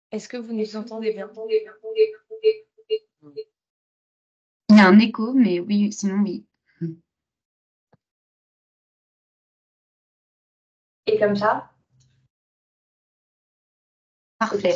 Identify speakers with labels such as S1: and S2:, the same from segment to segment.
S1: Est-ce que vous nous entendez bien?
S2: Il y a un écho, mais oui, sinon oui.
S3: Et comme ça?
S2: Parfait.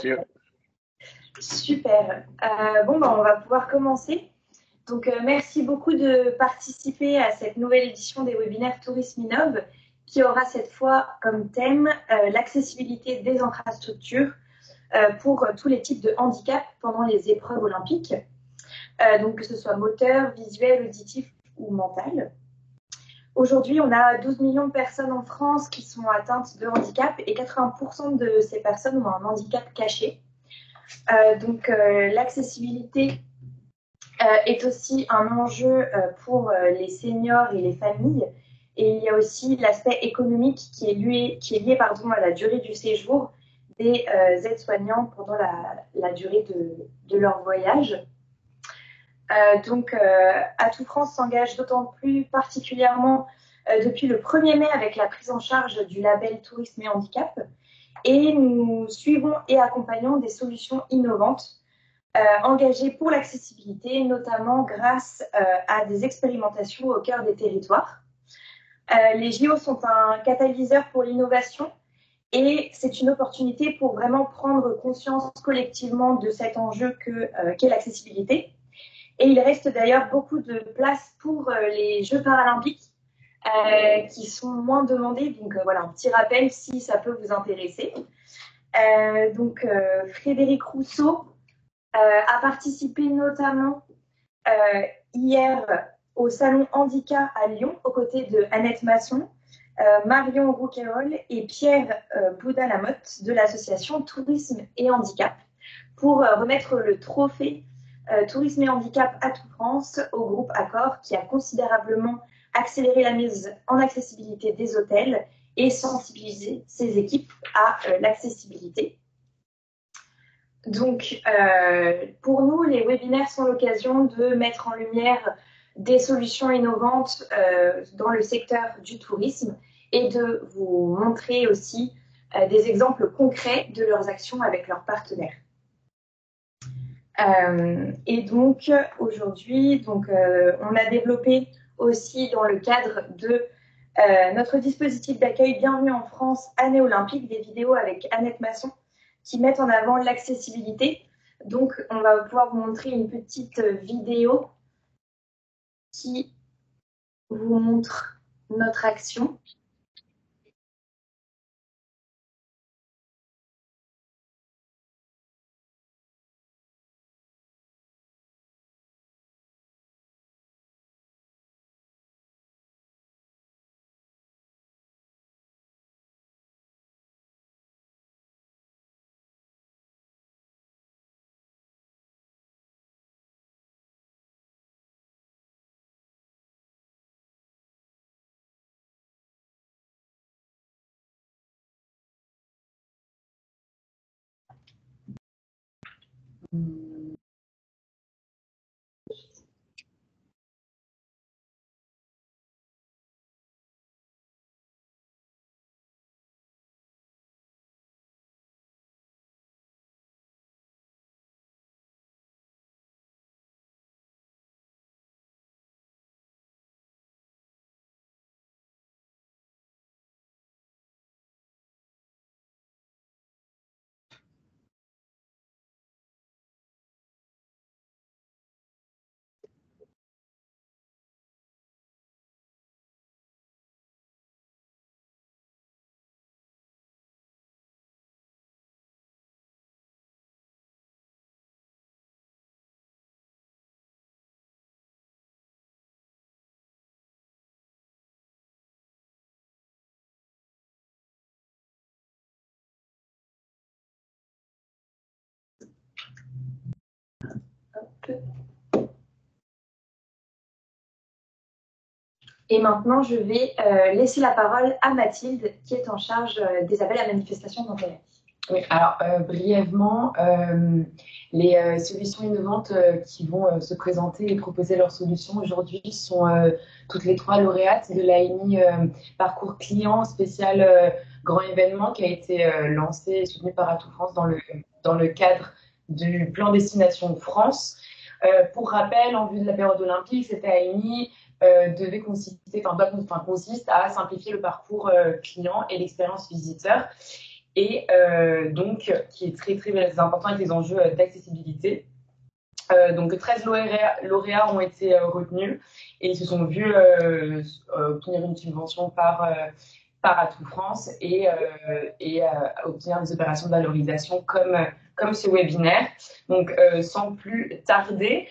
S3: Super. Bon, bah, on va pouvoir commencer. Donc, merci beaucoup de participer à cette nouvelle édition des webinaires Tourisme Innove, qui aura cette fois comme thème l'accessibilité des infrastructures pour tous les types de handicap pendant les épreuves olympiques, donc que ce soit moteur, visuel, auditif ou mental. Aujourd'hui, on a 12 millions de personnes en France qui sont atteintes de handicap et 80% de ces personnes ont un handicap caché. Donc, l'accessibilité est aussi un enjeu pour les seniors et les familles. Et il y a aussi l'aspect économique qui est lié à la durée du séjour des aides-soignants pendant la durée de leur voyage. Donc, Atout France s'engage d'autant plus particulièrement depuis le 1er mai avec la prise en charge du label Tourisme et Handicap. Et nous suivons et accompagnons des solutions innovantes engagées pour l'accessibilité, notamment grâce à des expérimentations au cœur des territoires. Les JO sont un catalyseur pour l'innovation et c'est une opportunité pour vraiment prendre conscience collectivement de cet enjeu qu'est l'accessibilité. Et il reste d'ailleurs beaucoup de place pour les Jeux paralympiques qui sont moins demandés. Donc voilà, un petit rappel si ça peut vous intéresser. Frédéric Rousseau a participé notamment hier au Salon Handicap à Lyon aux côtés de Annette Masson, Marion Rouquayrol et Pierre Bouda-Lamotte de l'association Tourisme et Handicap pour remettre le trophée Tourisme et Handicap Atout France au groupe Accor qui a considérablement accéléré la mise en accessibilité des hôtels et sensibilisé ses équipes à l'accessibilité. Donc, pour nous, les webinaires sont l'occasion de mettre en lumière des solutions innovantes dans le secteur du tourisme et de vous montrer aussi des exemples concrets de leurs actions avec leurs partenaires. Et donc, aujourd'hui, on a développé aussi dans le cadre de notre dispositif d'accueil Bienvenue en France, année olympique, des vidéos avec Annette Masson qui mettent en avant l'accessibilité. Donc, on va pouvoir vous montrer une petite vidéo qui vous montre notre action. Et maintenant, je vais laisser la parole à Mathilde, qui est en charge des appels à manifestation d'intérêt.
S4: Oui, alors brièvement, les solutions innovantes qui vont se présenter et proposer leurs solutions aujourd'hui sont toutes les 3 lauréates de l'ANI Parcours Client spécial grand événement qui a été lancé et soutenu par Atout France dans le dans le cadre du plan Destination France. Pour rappel, en vue de la période olympique, cette AMI consiste à simplifier le parcours client et l'expérience visiteur, et donc qui est très très important avec les enjeux d'accessibilité. Donc 13 lauréats ont été retenus et ils se sont vus obtenir une subvention par Atout France et obtenir des opérations de valorisation comme ce webinaire. Donc sans plus tarder,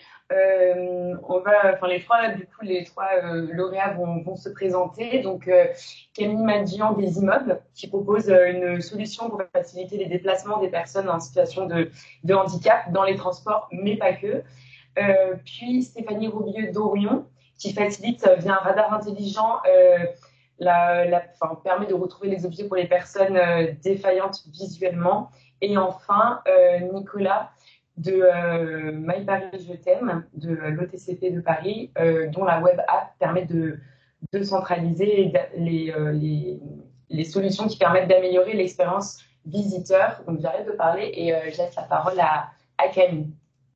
S4: les trois lauréats vont se présenter. Donc Camille Madjian des Immeubles, qui propose une solution pour faciliter les déplacements des personnes en situation de handicap dans les transports, mais pas que. Puis Stéphanie Roubieux d'Orion, qui facilite via un radar intelligent permet de retrouver les objets pour les personnes défaillantes visuellement. Et enfin, Nicolas de My Paris Je t'aime, de l'OTCP de Paris, dont la web app permet de centraliser les solutions qui permettent d'améliorer l'expérience visiteur. Donc j'arrête de parler et je laisse la parole à Camille.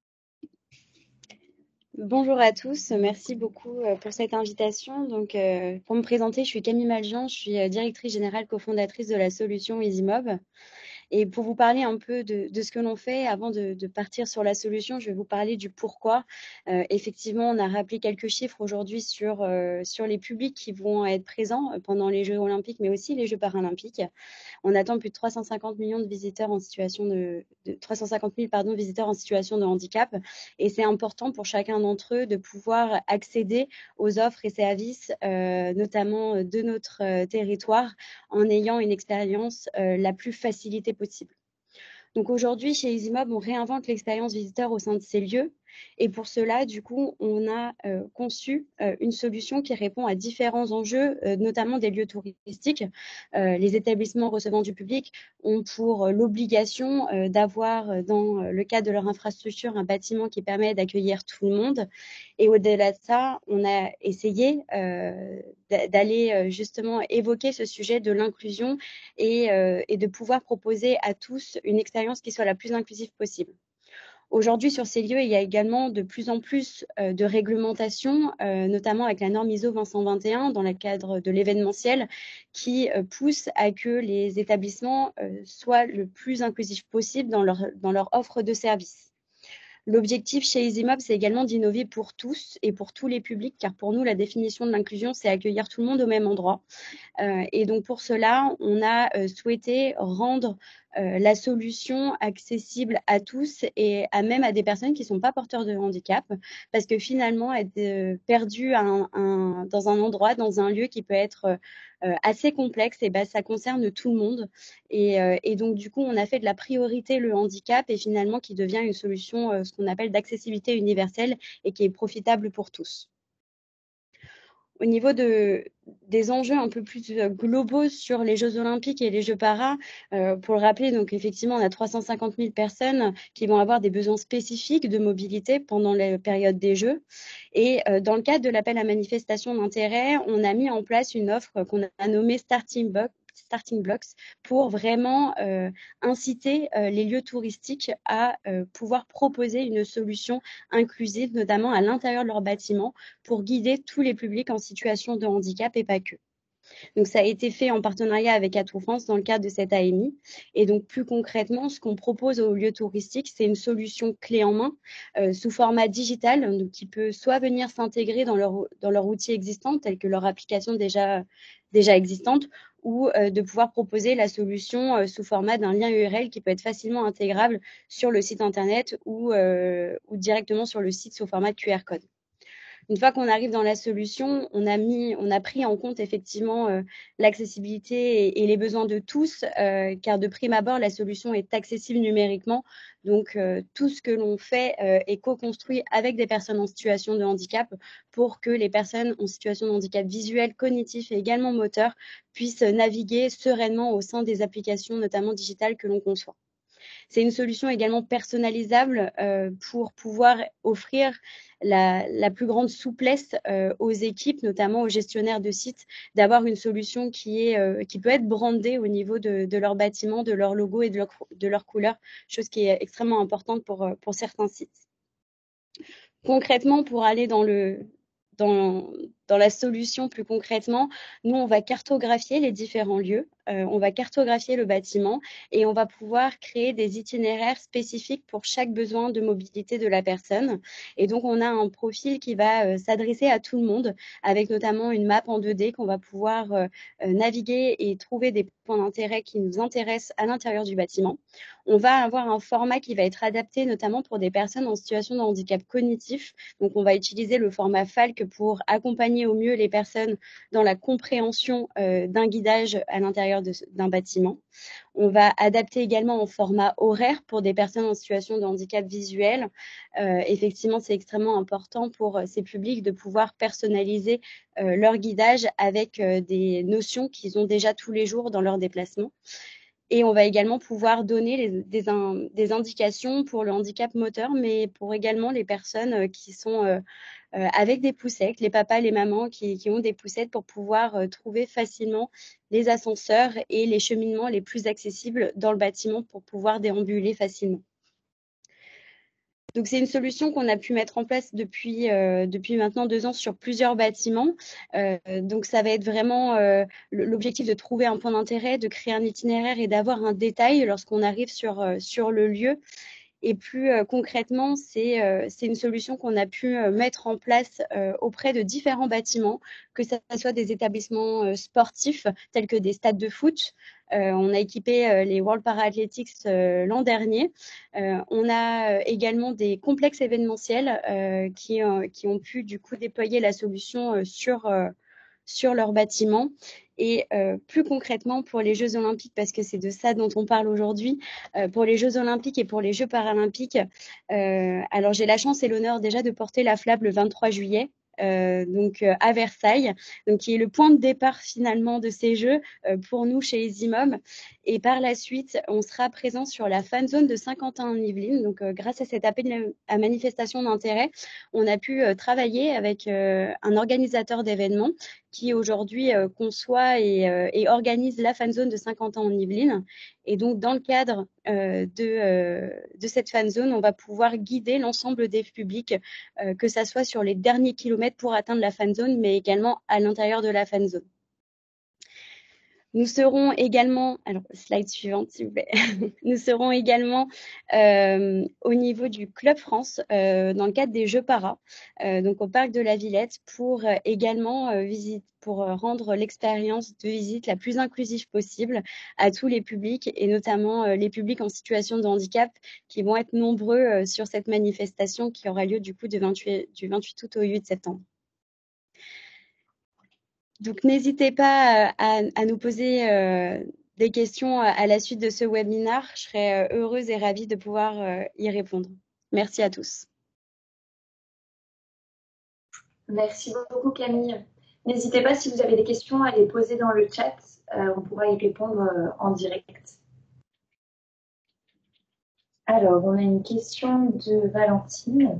S1: Bonjour à tous, merci beaucoup pour cette invitation. Donc, pour me présenter, je suis Camille Madjian, je suis directrice générale cofondatrice de la solution EasyMob. Et pour vous parler un peu de ce que l'on fait, avant de partir sur la solution, je vais vous parler du pourquoi. Effectivement, on a rappelé quelques chiffres aujourd'hui sur les publics qui vont être présents pendant les Jeux olympiques, mais aussi les Jeux paralympiques. On attend plus de 350 millions de visiteurs en situation 350 000 visiteurs en situation de handicap. Et c'est important pour chacun d'entre eux de pouvoir accéder aux offres et services, notamment de notre territoire, en ayant une expérience la plus facilitée possible. Donc aujourd'hui, chez EasyMob, on réinvente l'expérience visiteur au sein de ces lieux. Et pour cela, du coup, on a conçu une solution qui répond à différents enjeux, notamment des lieux touristiques. Les établissements recevant du public ont pour l'obligation d'avoir, dans le cadre de leur infrastructure, un bâtiment qui permet d'accueillir tout le monde. Et au-delà de ça, on a essayé d'aller justement évoquer ce sujet de l'inclusion et de pouvoir proposer à tous une expérience qui soit la plus inclusive possible. Aujourd'hui, sur ces lieux, il y a également de plus en plus de réglementations, notamment avec la norme ISO 521 dans le cadre de l'événementiel, qui pousse à que les établissements soient le plus inclusifs possible dans leur offre de services. L'objectif chez EasyMob, c'est également d'innover pour tous et pour tous les publics, car pour nous, la définition de l'inclusion, c'est accueillir tout le monde au même endroit. Et donc, pour cela, on a souhaité rendre la solution accessible à tous et même à des personnes qui ne sont pas porteurs de handicap, parce que finalement, être perdu dans un endroit, dans un lieu qui peut être assez complexe, et ça concerne tout le monde. Et donc, du coup, on a fait de la priorité le handicap et finalement qui devient une solution, ce qu'on appelle d'accessibilité universelle et qui est profitable pour tous. Au niveau des enjeux un peu plus globaux sur les Jeux olympiques et les Jeux para, pour le rappeler, donc effectivement, on a 350 000 personnes qui vont avoir des besoins spécifiques de mobilité pendant la période des Jeux. Et dans le cadre de l'appel à manifestation d'intérêt, on a mis en place une offre qu'on a nommée Starting Blocks pour vraiment inciter les lieux touristiques à pouvoir proposer une solution inclusive, notamment à l'intérieur de leur bâtiment, pour guider tous les publics en situation de handicap et pas que. Donc, ça a été fait en partenariat avec Atout France dans le cadre de cette AMI. Et donc, plus concrètement, ce qu'on propose aux lieux touristiques, c'est une solution clé en main sous format digital, donc qui peut soit venir s'intégrer dans leur outil existant, tel que leur application déjà existante, ou de pouvoir proposer la solution sous format d'un lien URL qui peut être facilement intégrable sur le site internet ou directement sur le site sous format QR code. Une fois qu'on arrive dans la solution, on a pris en compte effectivement l'accessibilité et les besoins de tous, car de prime abord, la solution est accessible numériquement. Donc, tout ce que l'on fait est co-construit avec des personnes en situation de handicap pour que les personnes en situation de handicap visuel, cognitif et également moteur puissent naviguer sereinement au sein des applications, notamment digitales, que l'on conçoit. C'est une solution également personnalisable pour pouvoir offrir la plus grande souplesse aux équipes, notamment aux gestionnaires de sites, d'avoir une solution qui peut être brandée au niveau de leur bâtiment, de leur logo et de leur couleur, chose qui est extrêmement importante pour certains sites. Concrètement, pour aller dans la solution plus concrètement, nous, on va cartographier les différents lieux, on va cartographier le bâtiment et on va pouvoir créer des itinéraires spécifiques pour chaque besoin de mobilité de la personne. Et donc, on a un profil qui va s'adresser à tout le monde, avec notamment une map en 2D qu'on va pouvoir naviguer et trouver des points d'intérêt qui nous intéressent à l'intérieur du bâtiment. On va avoir un format qui va être adapté notamment pour des personnes en situation de handicap cognitif. Donc, on va utiliser le format FALC pour accompagner au mieux les personnes dans la compréhension d'un guidage à l'intérieur d'un bâtiment. On va adapter également en format horaire pour des personnes en situation de handicap visuel. Effectivement, c'est extrêmement important pour ces publics de pouvoir personnaliser leur guidage avec des notions qu'ils ont déjà tous les jours dans leur déplacement. Et on va également pouvoir donner des indications pour le handicap moteur, mais pour également les personnes qui sont avec des poussettes, les papas, les mamans qui ont des poussettes pour pouvoir trouver facilement les ascenseurs et les cheminements les plus accessibles dans le bâtiment pour pouvoir déambuler facilement. Donc, c'est une solution qu'on a pu mettre en place depuis maintenant 2 ans sur plusieurs bâtiments. Donc, ça va être vraiment l'objectif de trouver un point d'intérêt, de créer un itinéraire et d'avoir un détail lorsqu'on arrive sur le lieu. Et plus concrètement, c'est une solution qu'on a pu mettre en place auprès de différents bâtiments, que ce soit des établissements sportifs tels que des stades de foot. On a équipé les World Para-Athletics l'an dernier. On a également des complexes événementiels qui ont pu du coup déployer la solution sur leur bâtiment. Et plus concrètement pour les Jeux Olympiques, parce que c'est de ça dont on parle aujourd'hui, pour les Jeux Olympiques et pour les Jeux Paralympiques, alors j'ai la chance et l'honneur déjà de porter la flamme le 23 juillet. Donc à Versailles, donc qui est le point de départ finalement de ces Jeux pour nous chez EasyMob. Et par la suite, on sera présent sur la fan zone de Saint-Quentin-en-Yvelines. Donc grâce à cet appel à manifestation d'intérêt, on a pu travailler avec un organisateur d'événements qui aujourd'hui conçoit et organise la fan zone de Saint-Quentin-en-Yvelines. Et donc, dans le cadre de cette fan zone, on va pouvoir guider l'ensemble des publics, que ça soit sur les derniers kilomètres pour atteindre la fan zone, mais également à l'intérieur de la fan zone. Nous serons également, alors slide suivante s'il vous plaît, nous serons également au niveau du Club France dans le cadre des Jeux Para, donc au Parc de la Villette pour également pour rendre l'expérience de visite la plus inclusive possible à tous les publics et notamment les publics en situation de handicap qui vont être nombreux sur cette manifestation qui aura lieu du coup du 28 août au 8 septembre. Donc, n'hésitez pas à nous poser des questions à la suite de ce webinaire. Je serai heureuse et ravie de pouvoir y répondre. Merci à tous.
S3: Merci beaucoup, Camille. N'hésitez pas, si vous avez des questions, à les poser dans le chat. On pourra y répondre en direct. Alors, on a une question de Valentine.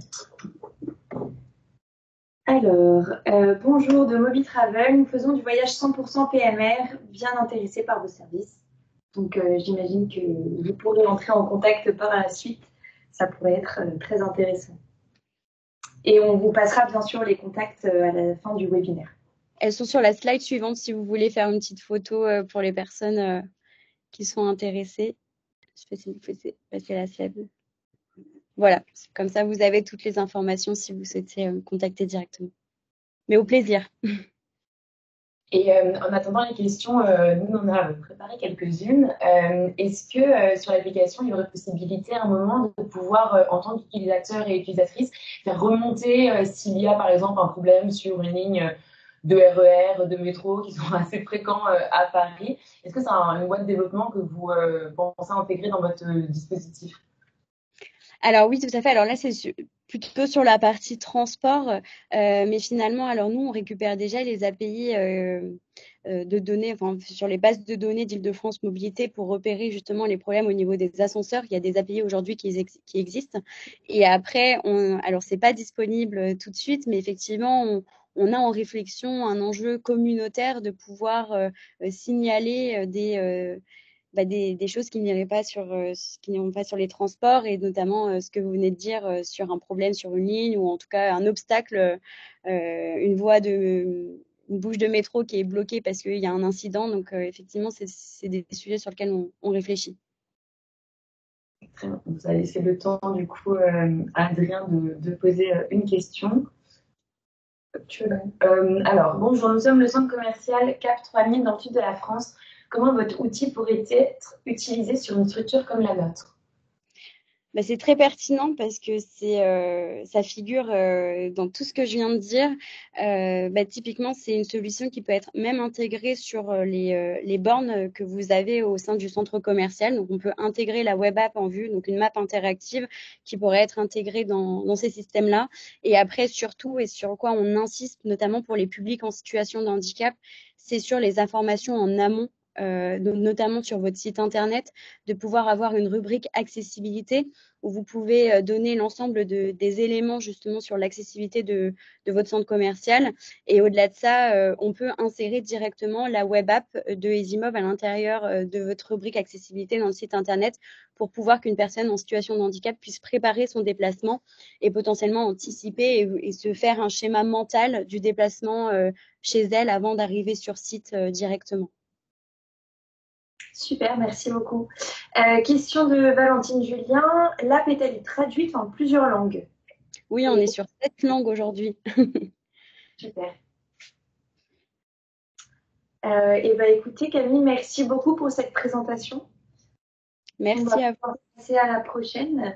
S3: Alors, bonjour de Moby Travel. Nous faisons du voyage 100% PMR, bien intéressés par vos services. Donc, j'imagine que vous pourrez entrer en contact par la suite. Ça pourrait être très intéressant. Et on vous passera bien sûr les contacts à la fin du webinaire.
S1: Elles sont sur la slide suivante si vous voulez faire une petite photo pour les personnes qui sont intéressées. Je sais pas si vous pouvez passer la slide. Voilà, comme ça vous avez toutes les informations si vous souhaitez contacter directement. Mais au plaisir.
S4: Et en attendant les questions, nous on a préparé quelques-unes. Est-ce que sur l'application, il y aurait possibilité à un moment de pouvoir, en tant qu'utilisateur et utilisatrice, faire remonter s'il y a par exemple un problème sur une ligne de RER, de métro qui sont assez fréquents à Paris? Est-ce que c'est une voie de développement que vous pensez intégrer dans votre dispositif?
S1: Alors oui, tout à fait. Alors là, c'est plutôt sur la partie transport, mais finalement, alors nous, on récupère déjà les API de données, enfin, sur les bases de données d'Île-de-France Mobilité pour repérer justement les problèmes au niveau des ascenseurs. Il y a des API aujourd'hui qui existent. Et après, alors c'est pas disponible tout de suite, mais effectivement, on a en réflexion un enjeu communautaire de pouvoir signaler des choses qui n'iraient pas qui n'iront pas sur les transports, et notamment ce que vous venez de dire sur un problème sur une ligne, ou en tout cas un obstacle, une bouche de métro qui est bloquée parce qu'il y a un incident. Donc effectivement, c'est des sujets sur lesquels on réfléchit.
S4: Très bien. Vous allez laisser le temps du coup à Adrien de poser une question. Alors, bonjour, nous sommes le centre commercial Cap 3000 dans le sud de la France. Comment votre outil pourrait être utilisé sur une structure comme la nôtre?
S1: C'est très pertinent parce que ça figure dans tout ce que je viens de dire. Typiquement, c'est une solution qui peut être même intégrée sur les bornes que vous avez au sein du centre commercial. Donc, on peut intégrer la web app en vue, donc une map interactive qui pourrait être intégrée dans ces systèmes-là. Et après, surtout, et sur quoi on insiste, notamment pour les publics en situation de handicap, c'est sur les informations en amont. Notamment sur votre site internet, de pouvoir avoir une rubrique accessibilité où vous pouvez donner l'ensemble des éléments justement sur l'accessibilité de votre centre commercial. Et au-delà de ça, on peut insérer directement la web app de EasyMob à l'intérieur de votre rubrique accessibilité dans le site internet, pour pouvoir qu'une personne en situation de handicap puisse préparer son déplacement et potentiellement anticiper et se faire un schéma mental du déplacement chez elle avant d'arriver sur site directement.
S3: Super, merci beaucoup. Question de Valentine Julien. L'app est-elle traduite en plusieurs langues?
S1: Oui, on est sur 7 langues aujourd'hui.
S3: Super. Écoutez, Camille, merci beaucoup pour cette présentation.
S1: Merci à vous.
S3: On va passer à la prochaine.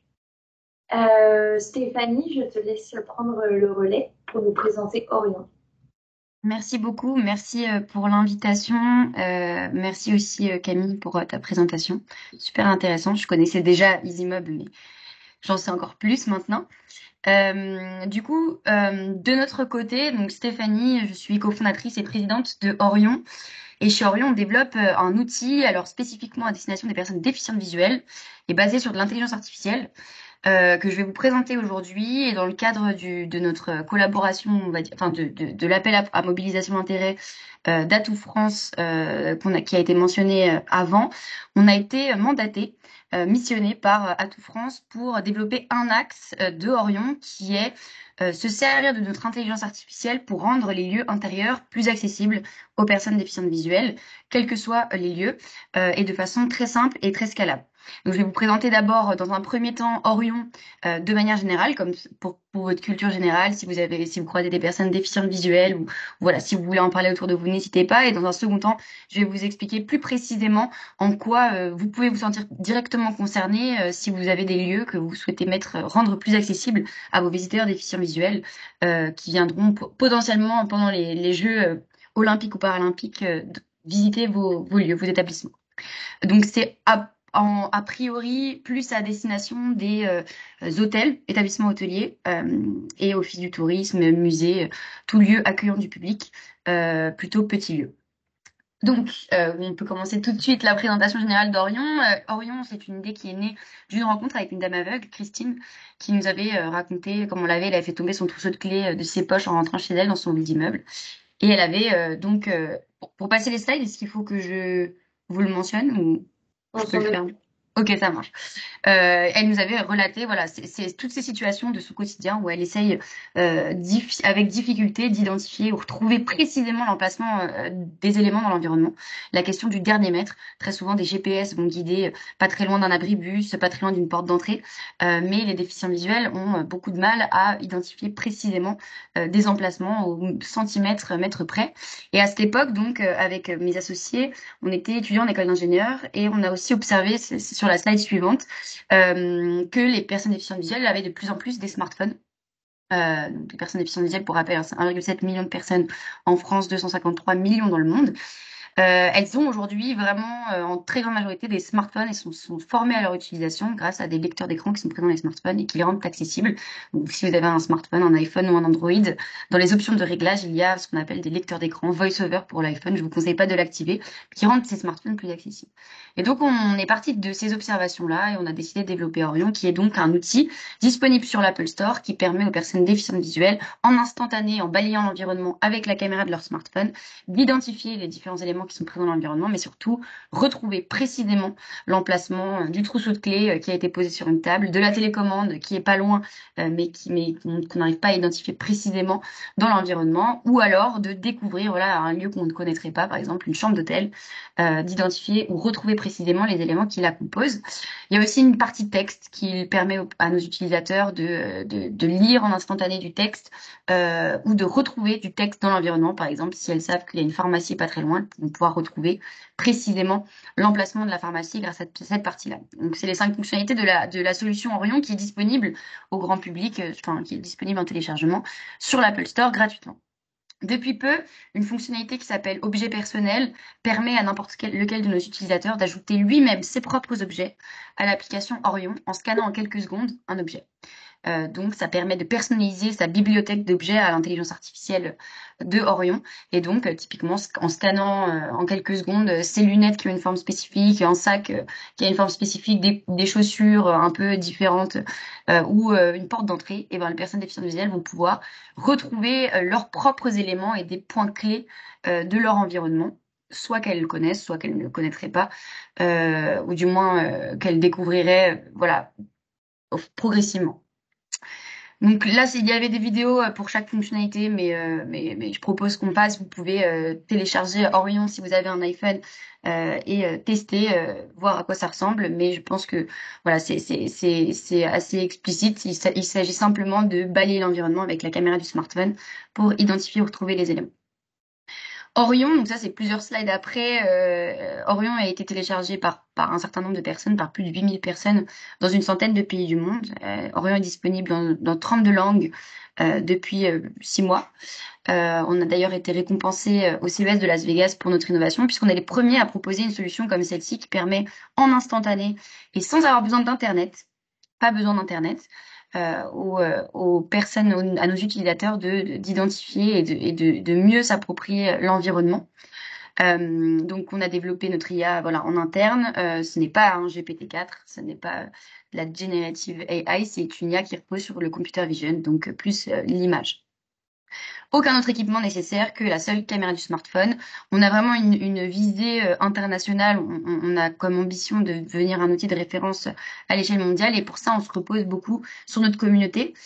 S3: Stéphanie, je te laisse prendre le relais pour nous présenter Orion.
S2: Merci beaucoup, merci pour l'invitation. Merci aussi Camille pour ta présentation. Super intéressant. Je connaissais déjà EasyMob, mais j'en sais encore plus maintenant. Du coup, de notre côté, donc Stéphanie, je suis cofondatrice et présidente de Orion. Et chez Orion, on développe un outil, alors spécifiquement à destination des personnes déficientes visuelles et basé sur de l'intelligence artificielle, que je vais vous présenter aujourd'hui. Et dans le cadre de notre collaboration, on va dire, enfin de l'appel à mobilisation d'intérêt d'Atout France, qui a été mentionné avant, on a été mandaté, missionné par Atout France pour développer un axe de Orion qui est se servir de notre intelligence artificielle pour rendre les lieux intérieurs plus accessibles aux personnes déficientes visuelles, quels que soient les lieux, et de façon très simple et très scalable. Donc, je vais vous présenter d'abord, dans un premier temps, Orion de manière générale, comme pour votre culture générale. Si vous croisez des personnes déficientes visuelles, ou voilà, si vous voulez en parler autour de vous, n'hésitez pas. Et dans un second temps, je vais vous expliquer plus précisément en quoi vous pouvez vous sentir directement concerné si vous avez des lieux que vous souhaitez rendre plus accessibles à vos visiteurs déficients visuels qui viendront potentiellement pendant les Jeux olympiques ou paralympiques visiter vos lieux, vos établissements. Donc, c'est a priori plus à destination des hôtels, établissements hôteliers et office du tourisme, musées, tout lieu accueillant du public, plutôt petit lieu. Donc, on peut commencer tout de suite la présentation générale d'Orion. Orion, c'est une idée qui est née d'une rencontre avec une dame aveugle, Christine, qui nous avait raconté comment elle avait fait tomber son trousseau de clés de ses poches en rentrant chez elle dans son immeuble. Et elle avait pour passer les slides, est-ce qu'il faut que je vous le mentionne ou je peux le faire? Ok, ça marche. Elle nous avait relaté, voilà, c'est toutes ces situations de son quotidien où elle essaye avec difficulté d'identifier ou retrouver précisément l'emplacement des éléments dans l'environnement. La question du dernier mètre, très souvent des GPS vont guider pas très loin d'un abribus, pas très loin d'une porte d'entrée, mais les déficients visuels ont beaucoup de mal à identifier précisément des emplacements au centimètre, mètre près. Et à cette époque, donc, avec mes associés, on était étudiants en école d'ingénieur et on a aussi observé, c'est sur la slide suivante, que les personnes déficientes visuelles avaient de plus en plus des smartphones. Donc les personnes déficientes visuelles, pour rappel, c'est 1,7 million de personnes en France, 253 millions dans le monde. Elles ont aujourd'hui vraiment, en très grande majorité, des smartphones et sont formées à leur utilisation grâce à des lecteurs d'écran qui sont présents dans les smartphones et qui les rendent accessibles. Donc, si vous avez un smartphone, un iPhone ou un Android, dans les options de réglage, il y a ce qu'on appelle des lecteurs d'écran VoiceOver pour l'iPhone. Je vous conseille pas de l'activer, qui rendent ces smartphones plus accessibles. Et donc, on est parti de ces observations-là et on a décidé de développer Orion, qui est donc un outil disponible sur l'Apple Store qui permet aux personnes déficientes visuelles, en instantané, en balayant l'environnement avec la caméra de leur smartphone, d'identifier les différents éléments qui sont présents dans l'environnement, mais surtout retrouver précisément l'emplacement du trousseau de clés qui a été posé sur une table, de la télécommande qui est pas loin, mais qu'on n'arrive pas à identifier précisément dans l'environnement, ou alors de découvrir voilà, un lieu qu'on ne connaîtrait pas, par exemple une chambre d'hôtel, d'identifier ou retrouver précisément les éléments qui la composent. Il y a aussi une partie texte qui permet à nos utilisateurs de lire en instantané du texte ou de retrouver du texte dans l'environnement. Par exemple, si elles savent qu'il y a une pharmacie pas très loin, elles vont pouvoir retrouver précisément l'emplacement de la pharmacie grâce à cette partie-là. Donc, c'est les 5 fonctionnalités de la solution Orion qui est disponible au grand public, enfin, qui est disponible en téléchargement sur l'Apple Store gratuitement. Depuis peu, une fonctionnalité qui s'appelle objet personnel permet à n'importe lequel de nos utilisateurs d'ajouter lui-même ses propres objets à l'application Orion en scannant en quelques secondes un objet. Donc, ça permet de personnaliser sa bibliothèque d'objets à l'intelligence artificielle de Orion. Et donc, typiquement, en scannant en quelques secondes ses lunettes qui ont une forme spécifique, un sac qui a une forme spécifique, des chaussures un peu différentes ou une porte d'entrée, et ben, les personnes déficientes visuelles vont pouvoir retrouver leurs propres éléments et des points clés de leur environnement, soit qu'elles connaissent, soit qu'elles ne connaîtraient pas, ou du moins qu'elles découvriraient voilà, progressivement. Donc là, il y avait des vidéos pour chaque fonctionnalité, mais je propose qu'on passe. Vous pouvez télécharger Orion si vous avez un iPhone et tester, voir à quoi ça ressemble. Mais je pense que voilà, c'est assez explicite. Il s'agit simplement de balayer l'environnement avec la caméra du smartphone pour identifier ou retrouver les éléments. Orion, donc ça c'est plusieurs slides après, Orion a été téléchargé par un certain nombre de personnes, par plus de 8000 personnes dans une centaine de pays du monde. Orion est disponible dans 32 langues depuis 6 mois. On a d'ailleurs été récompensé au CES de Las Vegas pour notre innovation, puisqu'on est les premiers à proposer une solution comme celle-ci qui permet en instantané et sans avoir besoin d'Internet, pas besoin d'Internet, aux personnes, à nos utilisateurs d'identifier et de mieux s'approprier l'environnement. Donc, on a développé notre IA voilà, en interne. Ce n'est pas un GPT-4, ce n'est pas de la Generative AI, c'est une IA qui repose sur le computer vision, donc plus l'image. Aucun autre équipement nécessaire que la seule caméra du smartphone. On a vraiment une visée internationale. On a comme ambition de devenir un outil de référence à l'échelle mondiale. Et pour ça, on se repose beaucoup sur notre communauté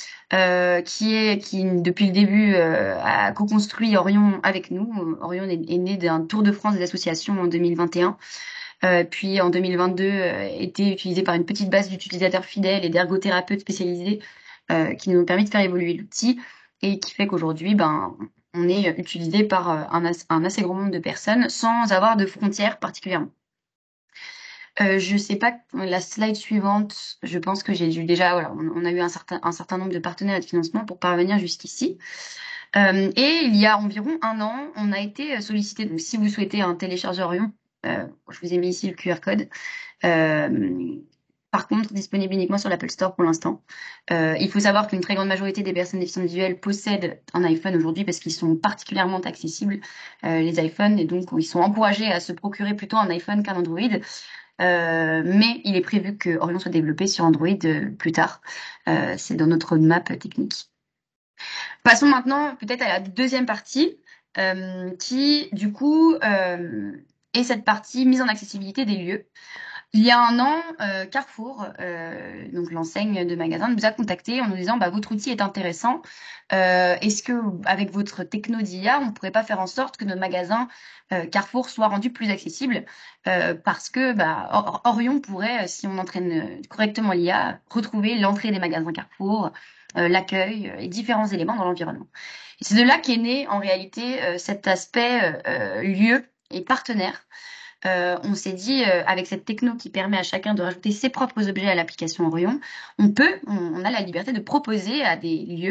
S2: qui depuis le début a co-construit Orion avec nous. Orion est né d'un Tour de France des associations en 2021. Puis en 2022, était utilisé par une petite base d'utilisateurs fidèles et d'ergothérapeutes spécialisés qui nous ont permis de faire évoluer l'outil et qui fait qu'aujourd'hui, on est utilisé par un assez grand nombre de personnes sans avoir de frontières particulièrement. Je sais pas, la slide suivante, je pense que j'ai dû déjà, voilà, on a eu un certain nombre de partenaires de financement pour parvenir jusqu'ici. Et il y a environ 1 an, on a été sollicité. Donc, si vous souhaitez un téléchargeur Orion, je vous ai mis ici le QR code. Par contre, disponible uniquement sur l'Apple Store pour l'instant. Il faut savoir qu'une très grande majorité des personnes déficientes visuelles possèdent un iPhone aujourd'hui parce qu'ils sont particulièrement accessibles, les iPhones, et donc ils sont encouragés à se procurer plutôt un iPhone qu'un Android. Mais il est prévu que Orion soit développé sur Android plus tard. C'est dans notre roadmap technique. Passons maintenant peut-être à la deuxième partie qui, du coup, est cette partie mise en accessibilité des lieux. Il y a 1 an, Carrefour, donc l'enseigne de magasins, nous a contactés en nous disant votre outil est intéressant. Est-ce que avec votre techno d'IA, on ne pourrait pas faire en sorte que nos magasins Carrefour soient rendus plus accessibles parce que Orion pourrait, si on entraîne correctement l'IA, retrouver l'entrée des magasins Carrefour, l'accueil et différents éléments dans l'environnement. Et c'est de là qu'est né en réalité cet aspect lieu et partenaire. On s'est dit, avec cette techno qui permet à chacun de rajouter ses propres objets à l'application Orion, on a la liberté de proposer à des lieux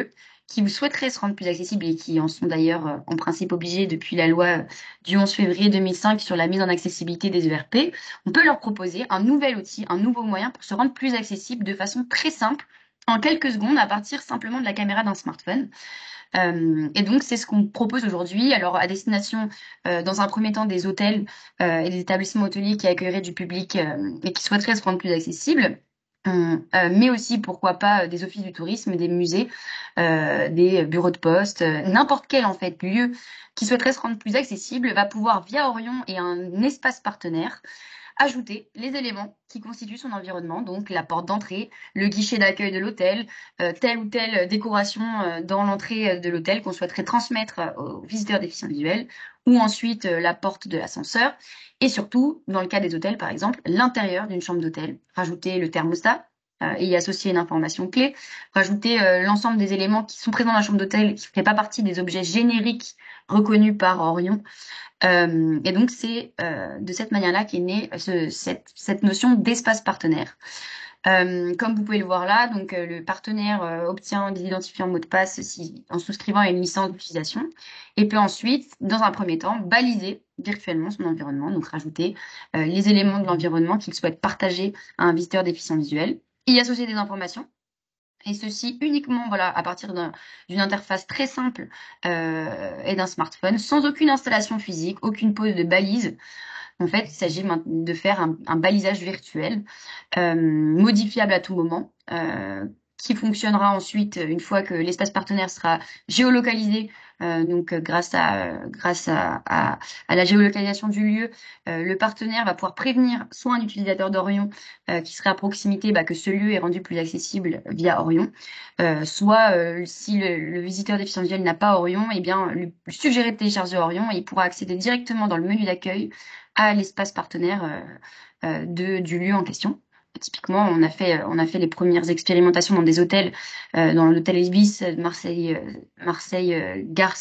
S2: qui souhaiteraient se rendre plus accessibles et qui en sont d'ailleurs en principe obligés depuis la loi du 11 février 2005 sur la mise en accessibilité des ERP, on peut leur proposer un nouvel outil, un nouveau moyen pour se rendre plus accessible de façon très simple, en quelques secondes, à partir simplement de la caméra d'un smartphone. Et donc, c'est ce qu'on propose aujourd'hui. Alors, à destination, dans un premier temps, des hôtels et des établissements hôteliers qui accueilleraient du public et qui souhaiteraient se rendre plus accessibles. Mais aussi, pourquoi pas, des offices du tourisme, des musées, des bureaux de poste, n'importe quel en fait lieu qui souhaiterait se rendre plus accessible va pouvoir, via Orion et un espace partenaire, ajouter les éléments qui constituent son environnement, donc la porte d'entrée, le guichet d'accueil de l'hôtel, telle ou telle décoration dans l'entrée de l'hôtel qu'on souhaiterait transmettre aux visiteurs déficients visuels, ou ensuite la porte de l'ascenseur, et surtout, dans le cas des hôtels par exemple, l'intérieur d'une chambre d'hôtel, rajouter le thermostat, et y associer une information clé, rajouter l'ensemble des éléments qui sont présents dans la chambre d'hôtel, qui ne feraient pas partie des objets génériques reconnus par Orion. Et donc, c'est de cette manière-là qu'est née cette notion d'espace partenaire. Comme vous pouvez le voir là, donc le partenaire obtient des identifiants mots de passe en souscrivant à une licence d'utilisation et peut ensuite, dans un premier temps, baliser virtuellement son environnement, donc rajouter les éléments de l'environnement qu'il souhaite partager à un visiteur déficient visuel, y associer des informations. Et ceci uniquement voilà, à partir d'une interface très simple et d'un smartphone, sans aucune installation physique, aucune pose de balise. En fait, il s'agit de faire un balisage virtuel modifiable à tout moment, qui fonctionnera ensuite une fois que l'espace partenaire sera géolocalisé. Donc, grâce à la géolocalisation du lieu, le partenaire va pouvoir prévenir soit un utilisateur d'Orion qui serait à proximité, que ce lieu est rendu plus accessible via Orion, soit si le visiteur déficient visuel n'a pas Orion, eh bien, lui suggérer de télécharger Orion et il pourra accéder directement dans le menu d'accueil à l'espace partenaire du lieu en question. Typiquement, on a fait les premières expérimentations dans des hôtels, dans l'hôtel Ibis de Marseille,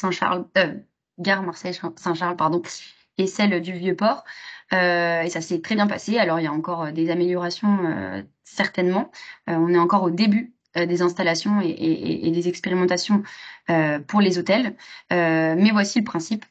S2: gare Marseille-Saint-Charles, pardon, et celle du Vieux-Port. Et ça s'est très bien passé. Alors, il y a encore des améliorations, certainement. On est encore au début des installations et des expérimentations pour les hôtels. Mais voici le principe.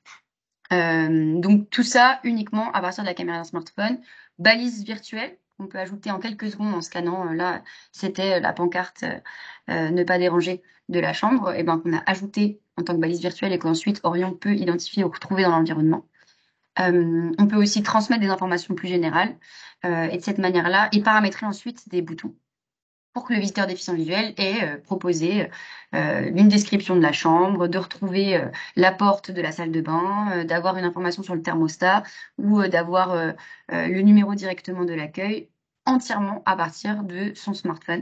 S2: Donc tout ça uniquement à partir de la caméra d'un smartphone. Balise virtuelle qu'on peut ajouter en quelques secondes en scannant. Là, c'était la pancarte ne pas déranger de la chambre, et ben qu'on a ajouté en tant que balise virtuelle et qu'ensuite Orion peut identifier ou retrouver dans l'environnement. On peut aussi transmettre des informations plus générales et de cette manière-là, et paramétrer ensuite des boutons pour que le visiteur déficient visuel ait proposé une description de la chambre, de retrouver la porte de la salle de bain, d'avoir une information sur le thermostat ou d'avoir le numéro directement de l'accueil entièrement à partir de son smartphone.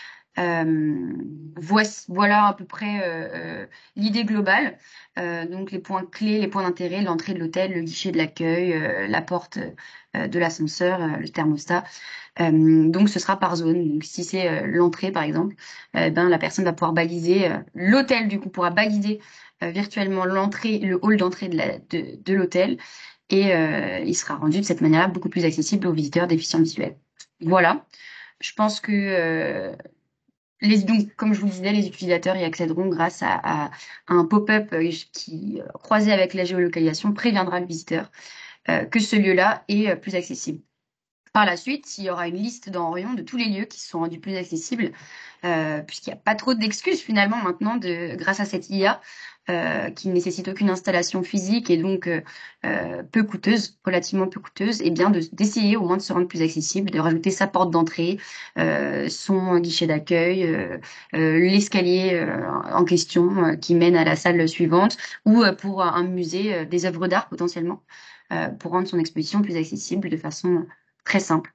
S2: Voilà à peu près l'idée globale. Donc les points clés, les points d'intérêt, l'entrée de l'hôtel, le guichet de l'accueil, la porte de l'ascenseur, le thermostat. Donc ce sera par zone. Donc si c'est l'entrée par exemple, la personne va pouvoir baliser l'hôtel, du coup pourra baliser virtuellement l'entrée, le hall d'entrée de l'hôtel, et il sera rendu de cette manière beaucoup plus accessible aux visiteurs déficients visuels. Voilà. Je pense que donc, comme je vous le disais, les utilisateurs y accéderont grâce à un pop-up qui, croisé avec la géolocalisation, préviendra le visiteur que ce lieu-là est plus accessible. Par la suite, il y aura une liste dans Orion de tous les lieux qui se sont rendus plus accessibles, puisqu'il n'y a pas trop d'excuses finalement maintenant grâce à cette IA qui ne nécessite aucune installation physique et donc peu coûteuse, relativement peu coûteuse, et bien d'essayer au moins de se rendre plus accessible, de rajouter sa porte d'entrée, son guichet d'accueil, l'escalier en question qui mène à la salle suivante, ou pour un musée, des œuvres d'art potentiellement, pour rendre son exposition plus accessible de façon très simple.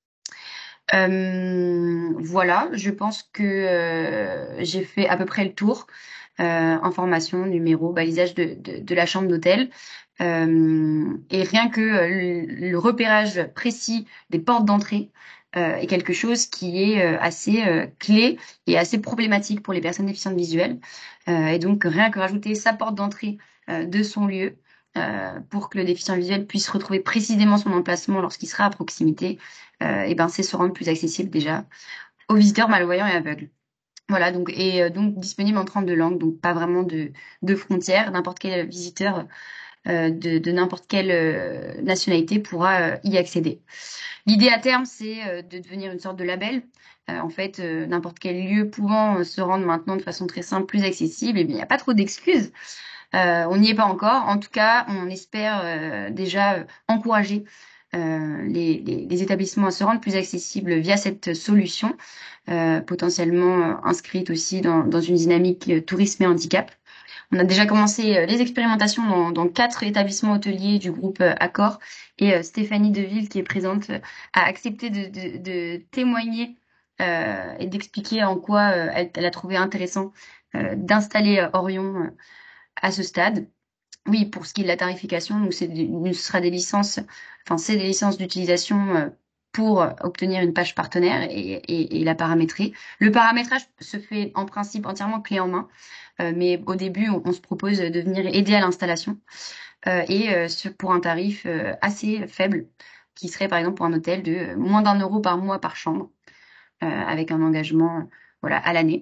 S2: Voilà, je pense que j'ai fait à peu près le tour. Information, numéro, balisage de la chambre d'hôtel. Et rien que le repérage précis des portes d'entrée est quelque chose qui est assez clé et assez problématique pour les personnes déficientes visuelles. Et donc, rien que rajouter sa porte d'entrée de son lieu pour que le déficient visuel puisse retrouver précisément son emplacement lorsqu'il sera à proximité, c'est se rendre plus accessible déjà aux visiteurs malvoyants et aveugles. Voilà, donc disponible en 32 langues, donc pas vraiment de frontières. N'importe quel visiteur de n'importe quelle nationalité pourra y accéder. L'idée à terme, c'est de devenir une sorte de label. En fait, n'importe quel lieu pouvant se rendre maintenant de façon très simple, plus accessible, et bien il n'y a pas trop d'excuses. On n'y est pas encore. En tout cas, on espère déjà encourager les établissements à se rendre plus accessibles via cette solution, potentiellement inscrite aussi dans une dynamique tourisme et handicap. On a déjà commencé les expérimentations dans 4 établissements hôteliers du groupe Accor, et Stéphanie Deville, qui est présente, a accepté de témoigner et d'expliquer en quoi elle a trouvé intéressant d'installer Orion à ce stade. Oui, pour ce qui est de la tarification, donc ce sera des licences, enfin c'est des licences d'utilisation pour obtenir une page partenaire et la paramétrer. Le paramétrage se fait en principe entièrement clé en main, mais au début on se propose de venir aider à l'installation pour un tarif assez faible, qui serait par exemple pour un hôtel de moins d'1 € par mois par chambre, avec un engagement voilà à l'année.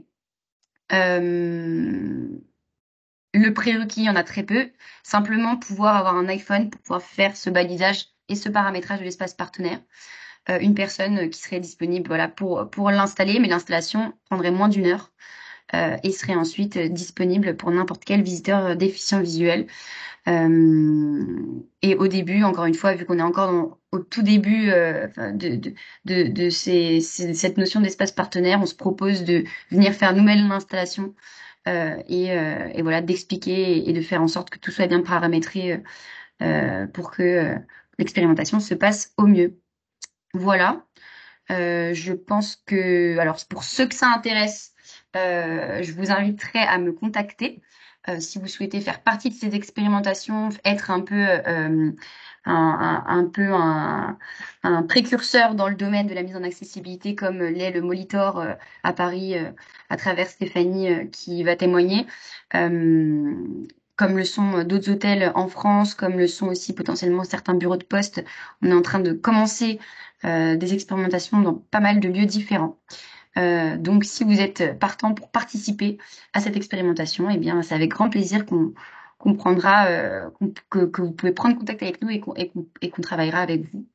S2: Le prérequis, il y en a très peu. Simplement pouvoir avoir un iPhone pour pouvoir faire ce balisage et ce paramétrage de l'espace partenaire. Une personne qui serait disponible voilà, pour l'installer, mais l'installation prendrait moins d'1 heure et serait ensuite disponible pour n'importe quel visiteur déficient visuel. Et au début, encore une fois, vu qu'on est encore au tout début cette notion d'espace partenaire, on se propose de venir faire nous-mêmes l'installation et voilà, d'expliquer et de faire en sorte que tout soit bien paramétré pour que l'expérimentation se passe au mieux. Voilà. Je pense que, alors pour ceux que ça intéresse, je vous inviterai à me contacter si vous souhaitez faire partie de ces expérimentations, être un peu un précurseur dans le domaine de la mise en accessibilité, comme l'est le Molitor à Paris, à travers Stéphanie qui va témoigner. Comme le sont d'autres hôtels en France, comme le sont aussi potentiellement certains bureaux de poste. On est en train de commencer des expérimentations dans pas mal de lieux différents. Donc, si vous êtes partant pour participer à cette expérimentation, eh bien, c'est avec grand plaisir qu'on prendra, que vous pouvez prendre contact avec nous et qu'on travaillera avec vous.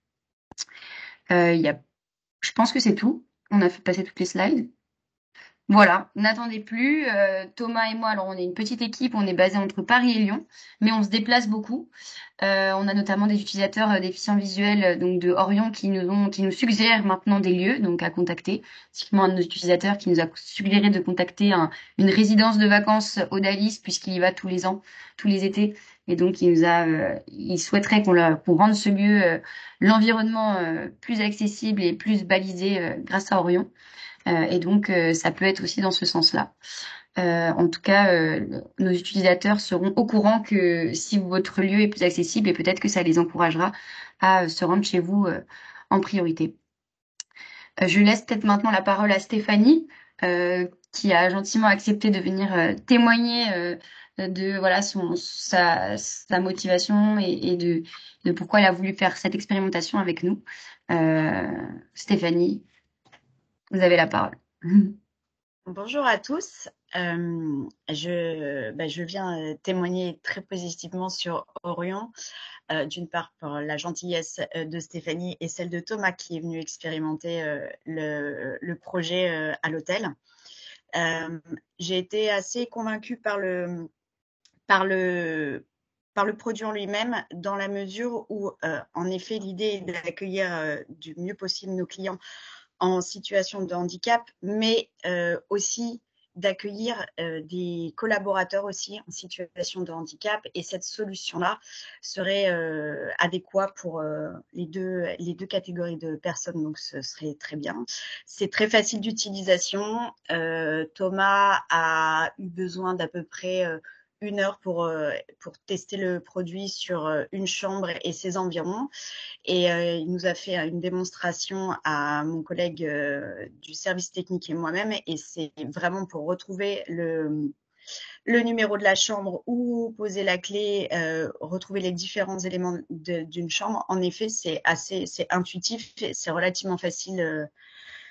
S2: Je pense que c'est tout. On a fait passer toutes les slides. Voilà, n'attendez plus. Thomas et moi, alors on est une petite équipe, on est basé entre Paris et Lyon, mais on se déplace beaucoup. On a notamment des utilisateurs déficients visuels donc de Orion qui nous suggèrent maintenant des lieux donc à contacter. Typiquement un de nos utilisateurs qui nous a suggéré de contacter une résidence de vacances Odalis puisqu'il y va tous les ans, tous les étés, et donc il souhaiterait qu'on rende ce lieu, l'environnement plus accessible et plus balisé grâce à Orion. Et donc, ça peut être aussi dans ce sens-là. En tout cas, nos utilisateurs seront au courant que si votre lieu est plus accessible, et peut-être que ça les encouragera à se rendre chez vous en priorité. Je laisse peut-être maintenant la parole à Stéphanie, qui a gentiment accepté de venir témoigner de voilà sa motivation et de pourquoi elle a voulu faire cette expérimentation avec nous. Stéphanie, vous avez la parole.
S5: Bonjour à tous. Je viens témoigner très positivement sur Orion, d'une part pour la gentillesse de Stéphanie et celle de Thomas qui est venu expérimenter le projet à l'hôtel. J'ai été assez convaincue par le produit en lui-même, dans la mesure où, en effet, l'idée est d'accueillir du mieux possible nos clients en situation de handicap, mais aussi d'accueillir des collaborateurs aussi en situation de handicap. Et cette solution-là serait adéquate pour les deux catégories de personnes. Donc, ce serait très bien. C'est très facile d'utilisation. Thomas a eu besoin d'à peu près 1 heure pour tester le produit sur une chambre et ses environs. Et il nous a fait une démonstration à mon collègue du service technique et moi-même. Et c'est vraiment pour retrouver le numéro de la chambre où poser la clé, retrouver les différents éléments d'une chambre. En effet, c'est intuitif, c'est relativement facile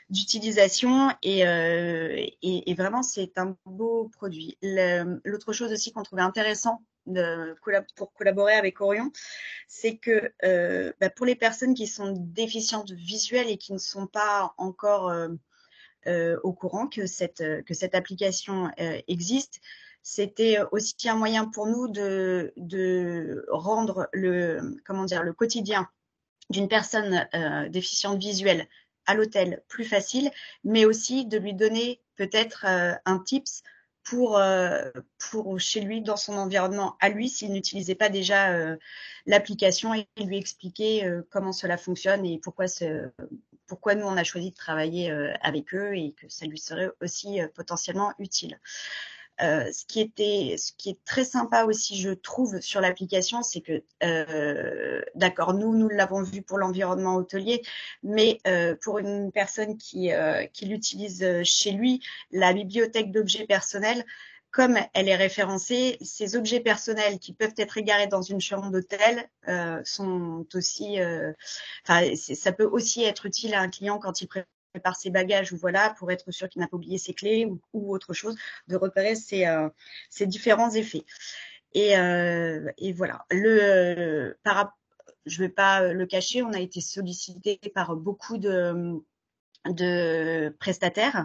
S5: d'utilisation et vraiment c'est un beau produit. L'autre chose aussi qu'on trouvait intéressant pour collaborer avec Orion, c'est que pour les personnes qui sont déficientes visuelles et qui ne sont pas encore au courant que cette application existe, c'était aussi un moyen pour nous de rendre le quotidien d'une personne déficiente visuelle à l'hôtel plus facile, mais aussi de lui donner peut-être un tips pour chez lui, dans son environnement à lui, s'il n'utilisait pas déjà l'application, et lui expliquer comment cela fonctionne et pourquoi nous on a choisi de travailler avec eux et que ça lui serait aussi potentiellement utile. Ce qui est très sympa aussi, je trouve, sur l'application, c'est que, d'accord, nous l'avons vu pour l'environnement hôtelier, mais pour une personne qui l'utilise chez lui, la bibliothèque d'objets personnels, comme elle est référencée, ces objets personnels qui peuvent être égarés dans une chambre d'hôtel sont aussi, ça peut aussi être utile à un client quand il prépare ses bagages ou voilà, pour être sûr qu'il n'a pas oublié ses clés ou autre chose, de repérer ces différents effets. Et voilà. Je ne vais pas le cacher, on a été sollicité par beaucoup de prestataires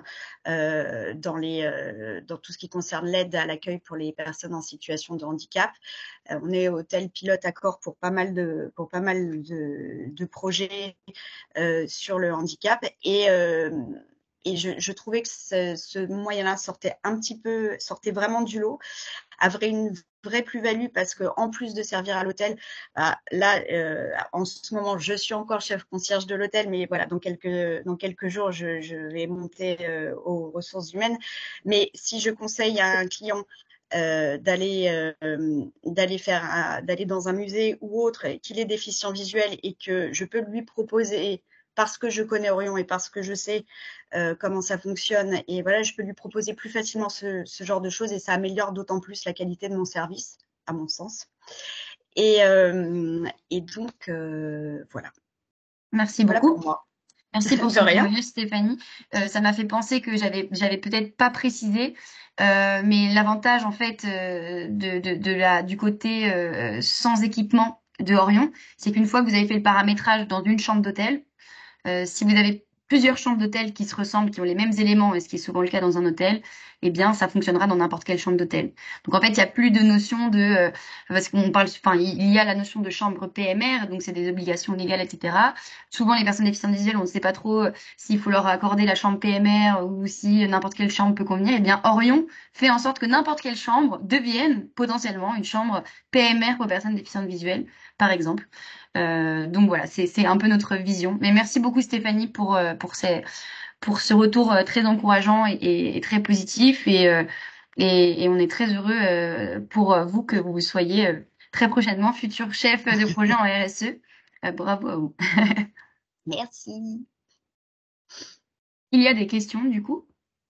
S5: dans tout ce qui concerne l'aide à l'accueil pour les personnes en situation de handicap. On est hôtel pilote accord pour pas mal de projets sur le handicap et je trouvais que ce moyen-là sortait vraiment du lot, avait une vraie plus-value parce que en plus de servir à l'hôtel, là en ce moment je suis encore chef concierge de l'hôtel, mais voilà, dans quelques jours je vais monter aux ressources humaines. Mais si je conseille à un client d'aller dans un musée ou autre, qu'il est déficient visuel et que je peux lui proposer, parce que je connais Orion et parce que je sais comment ça fonctionne, et voilà, je peux lui proposer plus facilement ce genre de choses et ça améliore d'autant plus la qualité de mon service, à mon sens. Et donc, voilà.
S2: Merci
S5: Voilà
S2: beaucoup.
S5: pour moi.
S2: Merci pour
S5: De
S2: ce
S5: rien.
S2: témoignage, Stéphanie. Ça m'a fait penser que j'avais peut-être pas précisé, mais l'avantage en fait du côté sans équipement de Orion, c'est qu'une fois que vous avez fait le paramétrage dans une chambre d'hôtel, si vous avez plusieurs chambres d'hôtel qui se ressemblent, qui ont les mêmes éléments, et ce qui est souvent le cas dans un hôtel, eh bien, ça fonctionnera dans n'importe quelle chambre d'hôtel. Donc, en fait, il n'y a plus de notion parce qu'on parle, enfin, il y a la notion de chambre PMR, donc c'est des obligations légales, etc. Souvent, les personnes déficientes visuelles, on ne sait pas trop s'il faut leur accorder la chambre PMR ou si n'importe quelle chambre peut convenir. Eh bien, Orion fait en sorte que n'importe quelle chambre devienne potentiellement une chambre PMR pour personnes déficientes visuelles, par exemple. Donc voilà, c'est un peu notre vision. Mais merci beaucoup Stéphanie pour ce retour très encourageant et très positif. Et on est très heureux pour vous que vous soyez très prochainement futur chef de projet en RSE. Bravo à vous.
S5: Merci.
S2: Il y a des questions du coup?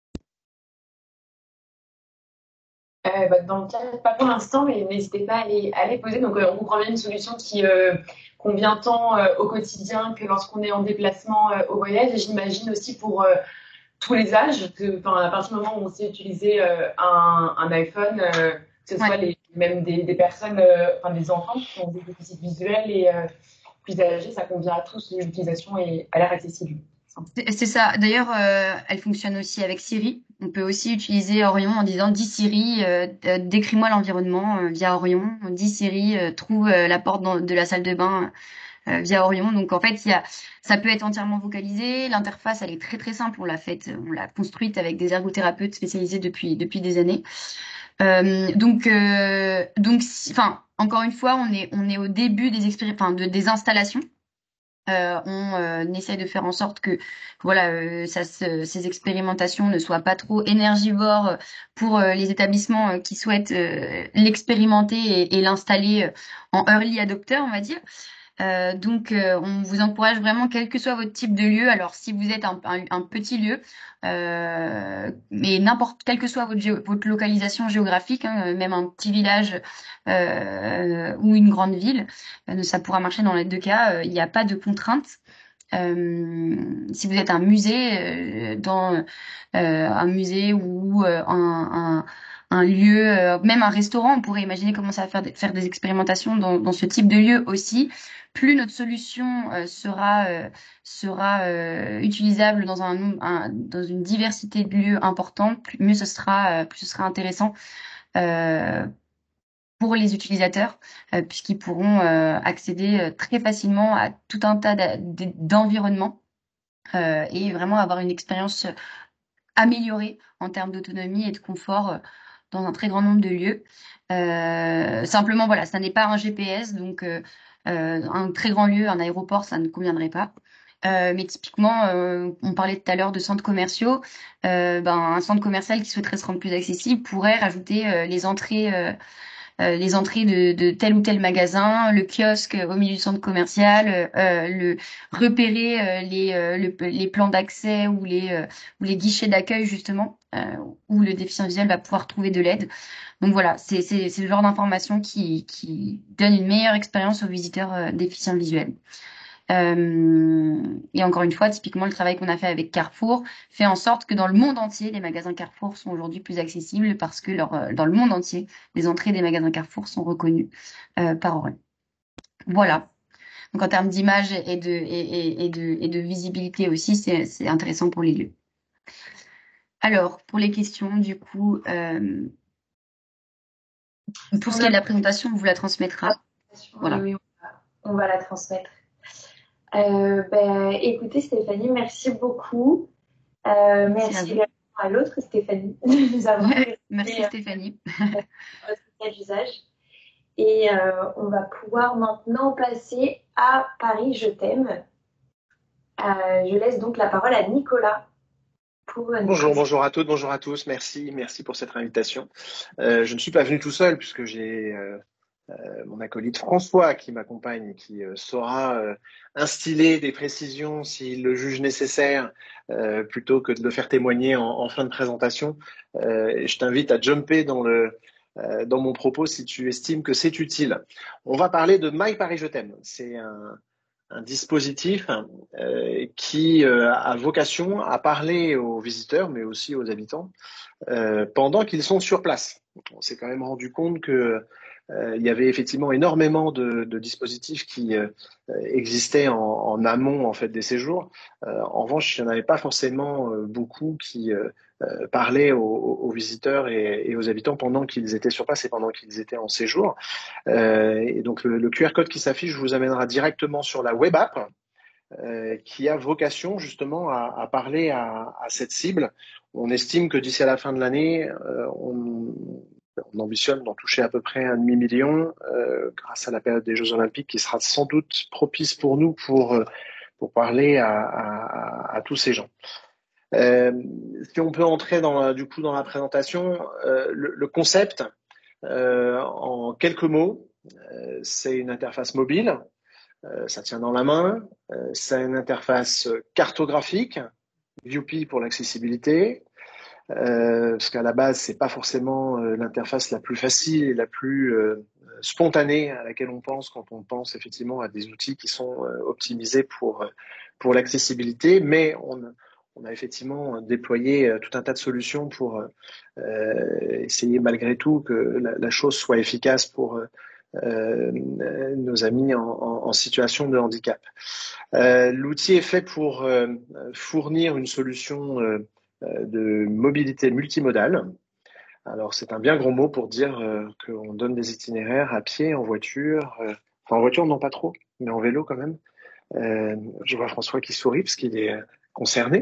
S4: Dans le cas, pas pour l'instant, mais n'hésitez pas à les poser. Donc, on comprend bien une solution qui convient tant au quotidien que lorsqu'on est en déplacement au voyage. Et j'imagine aussi pour tous les âges, à partir du moment où on sait utiliser un iPhone, que ce soit même des personnes, des enfants qui ont des déficits visuels et plus âgés, ça convient à tous. L'utilisation a l'air accessible.
S2: C'est ça. D'ailleurs, elle fonctionne aussi avec Siri. On peut aussi utiliser Orion en disant dis Siri, décris-moi l'environnement via Orion. Dis Siri, trouve la porte de la salle de bain via Orion. Donc en fait, ça peut être entièrement vocalisé. L'interface, elle est très très simple. On l'a construite avec des ergothérapeutes spécialisés depuis des années. Encore une fois, on est au début des installations. On essaie de faire en sorte que voilà, ces expérimentations ne soient pas trop énergivores pour les établissements qui souhaitent l'expérimenter et l'installer en early adopter, on va dire. On vous encourage vraiment, quel que soit votre type de lieu. Alors, si vous êtes un petit lieu, mais quelle que soit votre localisation géographique, hein, même un petit village ou une grande ville, ça pourra marcher dans les deux cas. Il n'y a pas de contraintes. Si vous êtes un musée, dans un musée ou un lieu, même un restaurant, on pourrait imaginer commencer à faire des expérimentations dans ce type de lieu aussi. Plus notre solution sera utilisable dans une diversité de lieux importante, mieux plus ce sera intéressant euh, pour les utilisateurs, puisqu'ils pourront accéder très facilement à tout un tas d'environnements et vraiment avoir une expérience améliorée en termes d'autonomie et de confort dans un très grand nombre de lieux. Simplement, voilà, ça n'est pas un GPS, donc un très grand lieu, un aéroport, ça ne conviendrait pas. Mais typiquement, on parlait tout à l'heure de centres commerciaux. Un centre commercial qui souhaiterait se rendre plus accessible pourrait rajouter les entrées de tel ou tel magasin, le kiosque au milieu du centre commercial, repérer les plans d'accès ou les guichets d'accueil justement, où le déficient visuel va pouvoir trouver de l'aide. Donc voilà, c'est le genre d'information qui donne une meilleure expérience aux visiteurs déficients visuels. Et encore une fois, typiquement, le travail qu'on a fait avec Carrefour fait en sorte que dans le monde entier, les magasins Carrefour sont aujourd'hui plus accessibles parce que dans le monde entier, les entrées des magasins Carrefour sont reconnues par Orange. Voilà. Donc en termes d'image et de visibilité aussi, c'est intéressant pour les lieux. Alors, pour les questions, du coup, pour ce qui est de la présentation, on vous la transmettra. Voilà.
S3: Oui, on va la transmettre. Écoutez, Stéphanie, merci beaucoup. Merci également à l'autre Stéphanie de nous avoir
S2: merci Stéphanie.
S3: Votre cas d'usage. Et on va pouvoir maintenant passer à Paris, je t'aime. Je laisse donc la parole à Nicolas.
S6: Bonjour à toutes, bonjour à tous. Merci pour cette invitation. Je ne suis pas venu tout seul puisque j'ai mon acolyte François qui m'accompagne, qui saura instiller des précisions s'il le juge nécessaire, plutôt que de le faire témoigner en fin de présentation. Je t'invite à jumper dans mon propos si tu estimes que c'est utile. On va parler de My Paris Je t'aime. C'est un dispositif qui a vocation à parler aux visiteurs, mais aussi aux habitants, pendant qu'ils sont sur place. On s'est quand même rendu compte que il y avait effectivement énormément de dispositifs qui existaient en amont en fait des séjours. En revanche, il n'y en avait pas forcément beaucoup qui parlaient aux visiteurs et aux habitants pendant qu'ils étaient sur place et pendant qu'ils étaient en séjour. Et donc le QR code qui s'affiche vous amènera directement sur la web app qui a vocation justement à parler à cette cible. On estime que d'ici à la fin de l'année, on ambitionne d'en toucher à peu près 1,5 million grâce à la période des Jeux Olympiques qui sera sans doute propice pour nous pour parler à tous ces gens. Si on peut entrer dans la présentation, le concept en quelques mots, c'est une interface mobile, ça tient dans la main, c'est une interface cartographique, ViewPi pour l'accessibilité, parce qu'à la base, c'est pas forcément l'interface la plus facile et la plus spontanée à laquelle on pense quand on pense effectivement à des outils qui sont optimisés pour l'accessibilité, mais on a effectivement déployé tout un tas de solutions pour essayer malgré tout que la chose soit efficace pour nos amis en situation de handicap. L'outil est fait pour fournir une solution de mobilité multimodale. Alors c'est un bien gros mot pour dire qu'on donne des itinéraires à pied, en voiture, enfin en voiture non pas trop, mais en vélo quand même. Je vois François qui sourit parce qu'il est concerné.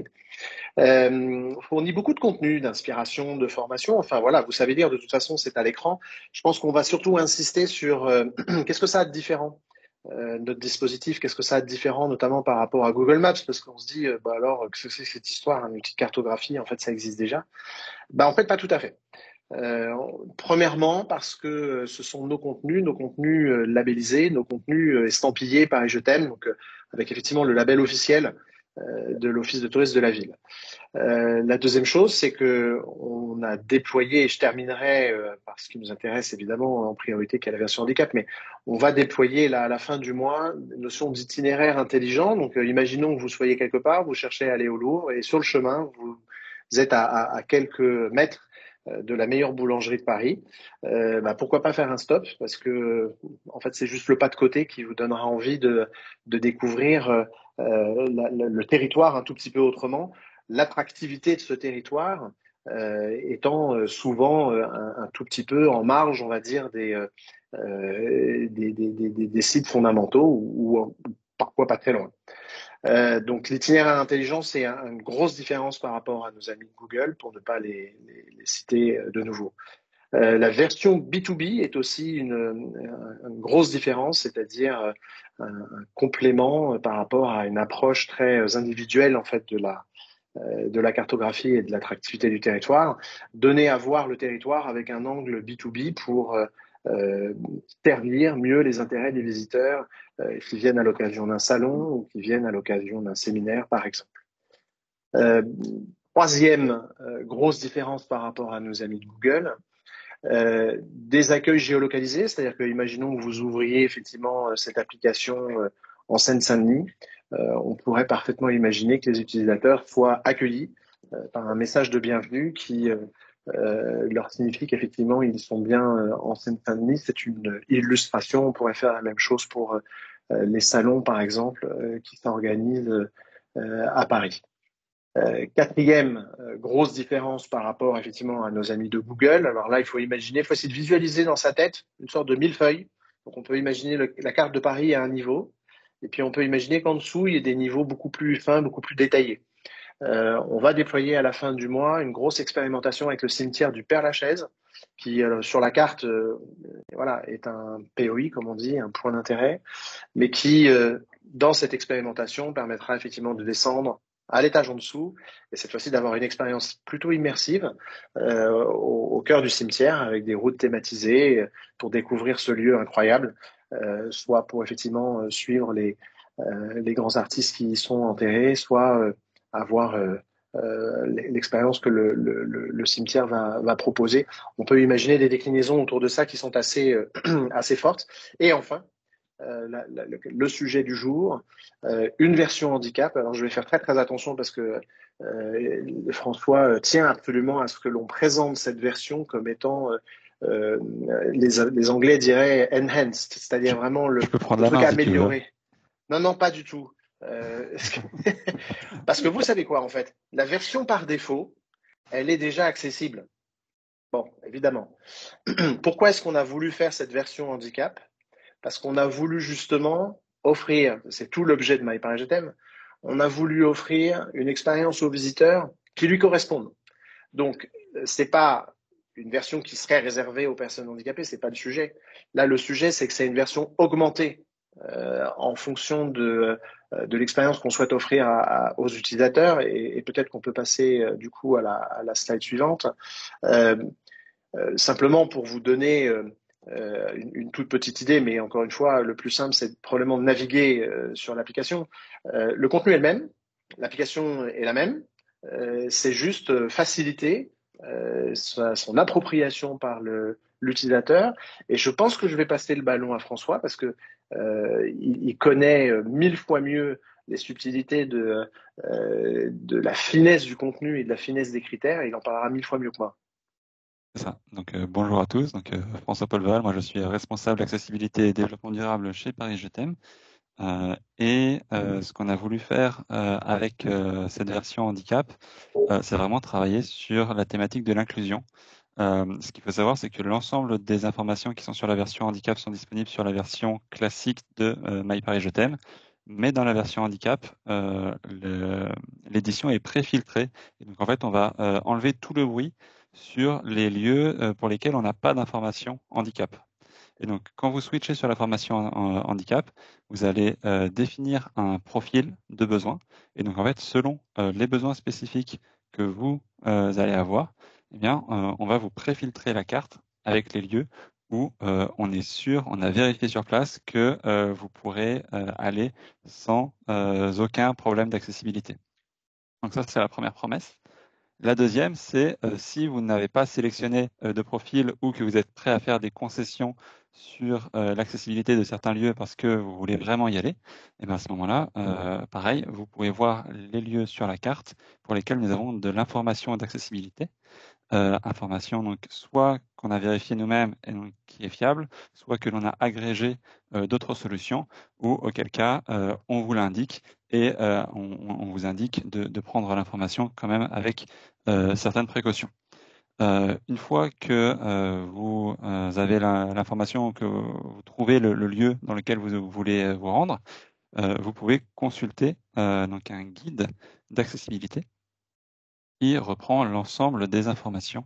S6: Fournit beaucoup de contenu, d'inspiration, de formation. Enfin voilà, vous savez lire, de toute façon c'est à l'écran. Je pense qu'on va surtout insister sur qu'est-ce que ça a de différent, notre dispositif, qu'est-ce que ça a de différent, notamment par rapport à Google Maps, parce qu'on se dit, alors, que c'est cette histoire, une petite cartographie, en fait, ça existe déjà. En fait, pas tout à fait. Premièrement, parce que ce sont nos contenus labellisés, nos contenus estampillés Paris Je t'aime, donc avec effectivement le label officiel de l'Office de tourisme de la ville. La deuxième chose, c'est que on a déployé, et je terminerai par ce qui nous intéresse évidemment en priorité, qui est la version handicap, mais on va déployer là, à la fin du mois une notion d'itinéraire intelligent. Donc, imaginons que vous soyez quelque part, vous cherchez à aller au Louvre, et sur le chemin, vous êtes à quelques mètres de la meilleure boulangerie de Paris. Pourquoi pas faire un stop, parce que en fait, c'est juste le pas de côté qui vous donnera envie de découvrir le territoire un tout petit peu autrement. L'attractivité de ce territoire étant souvent un tout petit peu en marge, on va dire, des sites fondamentaux ou parfois pas très loin. Donc l'itinéraire intelligent, c'est une grosse différence par rapport à nos amis de Google, pour ne pas les citer de nouveau. La version B2B est aussi une grosse différence, c'est-à-dire un complément par rapport à une approche très individuelle en fait de la cartographie et de l'attractivité du territoire, donner à voir le territoire avec un angle B2B pour servir mieux les intérêts des visiteurs qui viennent à l'occasion d'un salon ou qui viennent à l'occasion d'un séminaire, par exemple. Troisième grosse différence par rapport à nos amis de Google, des accueils géolocalisés, c'est-à-dire que imaginons que vous ouvriez effectivement cette application en Seine-Saint-Denis, on pourrait parfaitement imaginer que les utilisateurs soient accueillis par un message de bienvenue qui leur signifie qu'effectivement ils sont bien en Seine-Saint-Denis. C'est une illustration. On pourrait faire la même chose pour les salons, par exemple, qui s'organisent à Paris. Quatrième grosse différence par rapport effectivement à nos amis de Google. Alors là, il faut essayer de visualiser dans sa tête une sorte de millefeuille. Donc on peut imaginer la carte de Paris à un niveau, et puis on peut imaginer qu'en dessous, il y ait des niveaux beaucoup plus fins, beaucoup plus détaillés. On va déployer à la fin du mois une grosse expérimentation avec le cimetière du Père-Lachaise, qui sur la carte est un POI, comme on dit, un point d'intérêt, mais qui dans cette expérimentation permettra effectivement de descendre à l'étage en dessous, et cette fois-ci d'avoir une expérience plutôt immersive au cœur du cimetière, avec des routes thématisées pour découvrir ce lieu incroyable, soit pour effectivement suivre les grands artistes qui y sont enterrés, soit avoir l'expérience que le cimetière va proposer. On peut imaginer des déclinaisons autour de ça qui sont assez fortes. Et enfin, le sujet du jour, une version handicap. Alors je vais faire très très attention parce que François tient absolument à ce que l'on présente cette version comme étant les Anglais diraient enhanced, c'est-à-dire vraiment le truc amélioré. Non, pas du tout. Parce que vous savez quoi en fait, la version par défaut, elle est déjà accessible. Bon, évidemment. Pourquoi est-ce qu'on a voulu faire cette version handicap ? Parce qu'on a voulu justement offrir, c'est tout l'objet de My Paris Je t'aime, on a voulu offrir une expérience aux visiteurs qui lui corresponde. Donc, c'est pas une version qui serait réservée aux personnes handicapées, c'est pas le sujet. Là, le sujet, c'est que c'est une version augmentée en fonction de l'expérience qu'on souhaite offrir aux utilisateurs, et peut-être qu'on peut passer du coup à la slide suivante. Simplement pour vous donner une toute petite idée, mais encore une fois, le plus simple, c'est probablement de naviguer sur l'application. Le contenu est le même, l'application est la même, c'est juste faciliter son appropriation par l'utilisateur. Et je pense que je vais passer le ballon à François parce que il connaît 1000 fois mieux les subtilités de la finesse du contenu et de la finesse des critères, et il en parlera 1000 fois mieux que moi.
S7: C'est ça. Donc bonjour à tous. Donc François-Paul Val, moi je suis responsable accessibilité et développement durable chez Paris Je t'aime. Ce qu'on a voulu faire avec cette version handicap, c'est vraiment travailler sur la thématique de l'inclusion. Ce qu'il faut savoir, c'est que l'ensemble des informations qui sont sur la version handicap sont disponibles sur la version classique de My Paris Je t'aime. Mais dans la version handicap, l'édition est pré-filtrée. Et donc en fait, on va enlever tout le bruit sur les lieux pour lesquels on n'a pas d'information handicap. Et donc, quand vous switchez sur la formation handicap, vous allez définir un profil de besoin. Et donc, en fait, selon les besoins spécifiques que vous allez avoir, eh bien, on va vous préfiltrer la carte avec les lieux où on est sûr, on a vérifié sur place que vous pourrez aller sans aucun problème d'accessibilité. Donc ça, c'est la première promesse. La deuxième, c'est si vous n'avez pas sélectionné de profil ou que vous êtes prêt à faire des concessions sur l'accessibilité de certains lieux parce que vous voulez vraiment y aller, et bien à ce moment-là, pareil, vous pouvez voir les lieux sur la carte pour lesquels nous avons de l'information d'accessibilité. Information donc soit qu'on a vérifié nous-mêmes et donc qui est fiable, soit que l'on a agrégé d'autres solutions, ou auquel cas on vous l'indique et on vous indique de prendre l'information quand même avec certaines précautions. Une fois que vous avez l'information, que vous trouvez le lieu dans lequel vous voulez vous rendre, vous pouvez consulter donc un guide d'accessibilité qui reprend l'ensemble des informations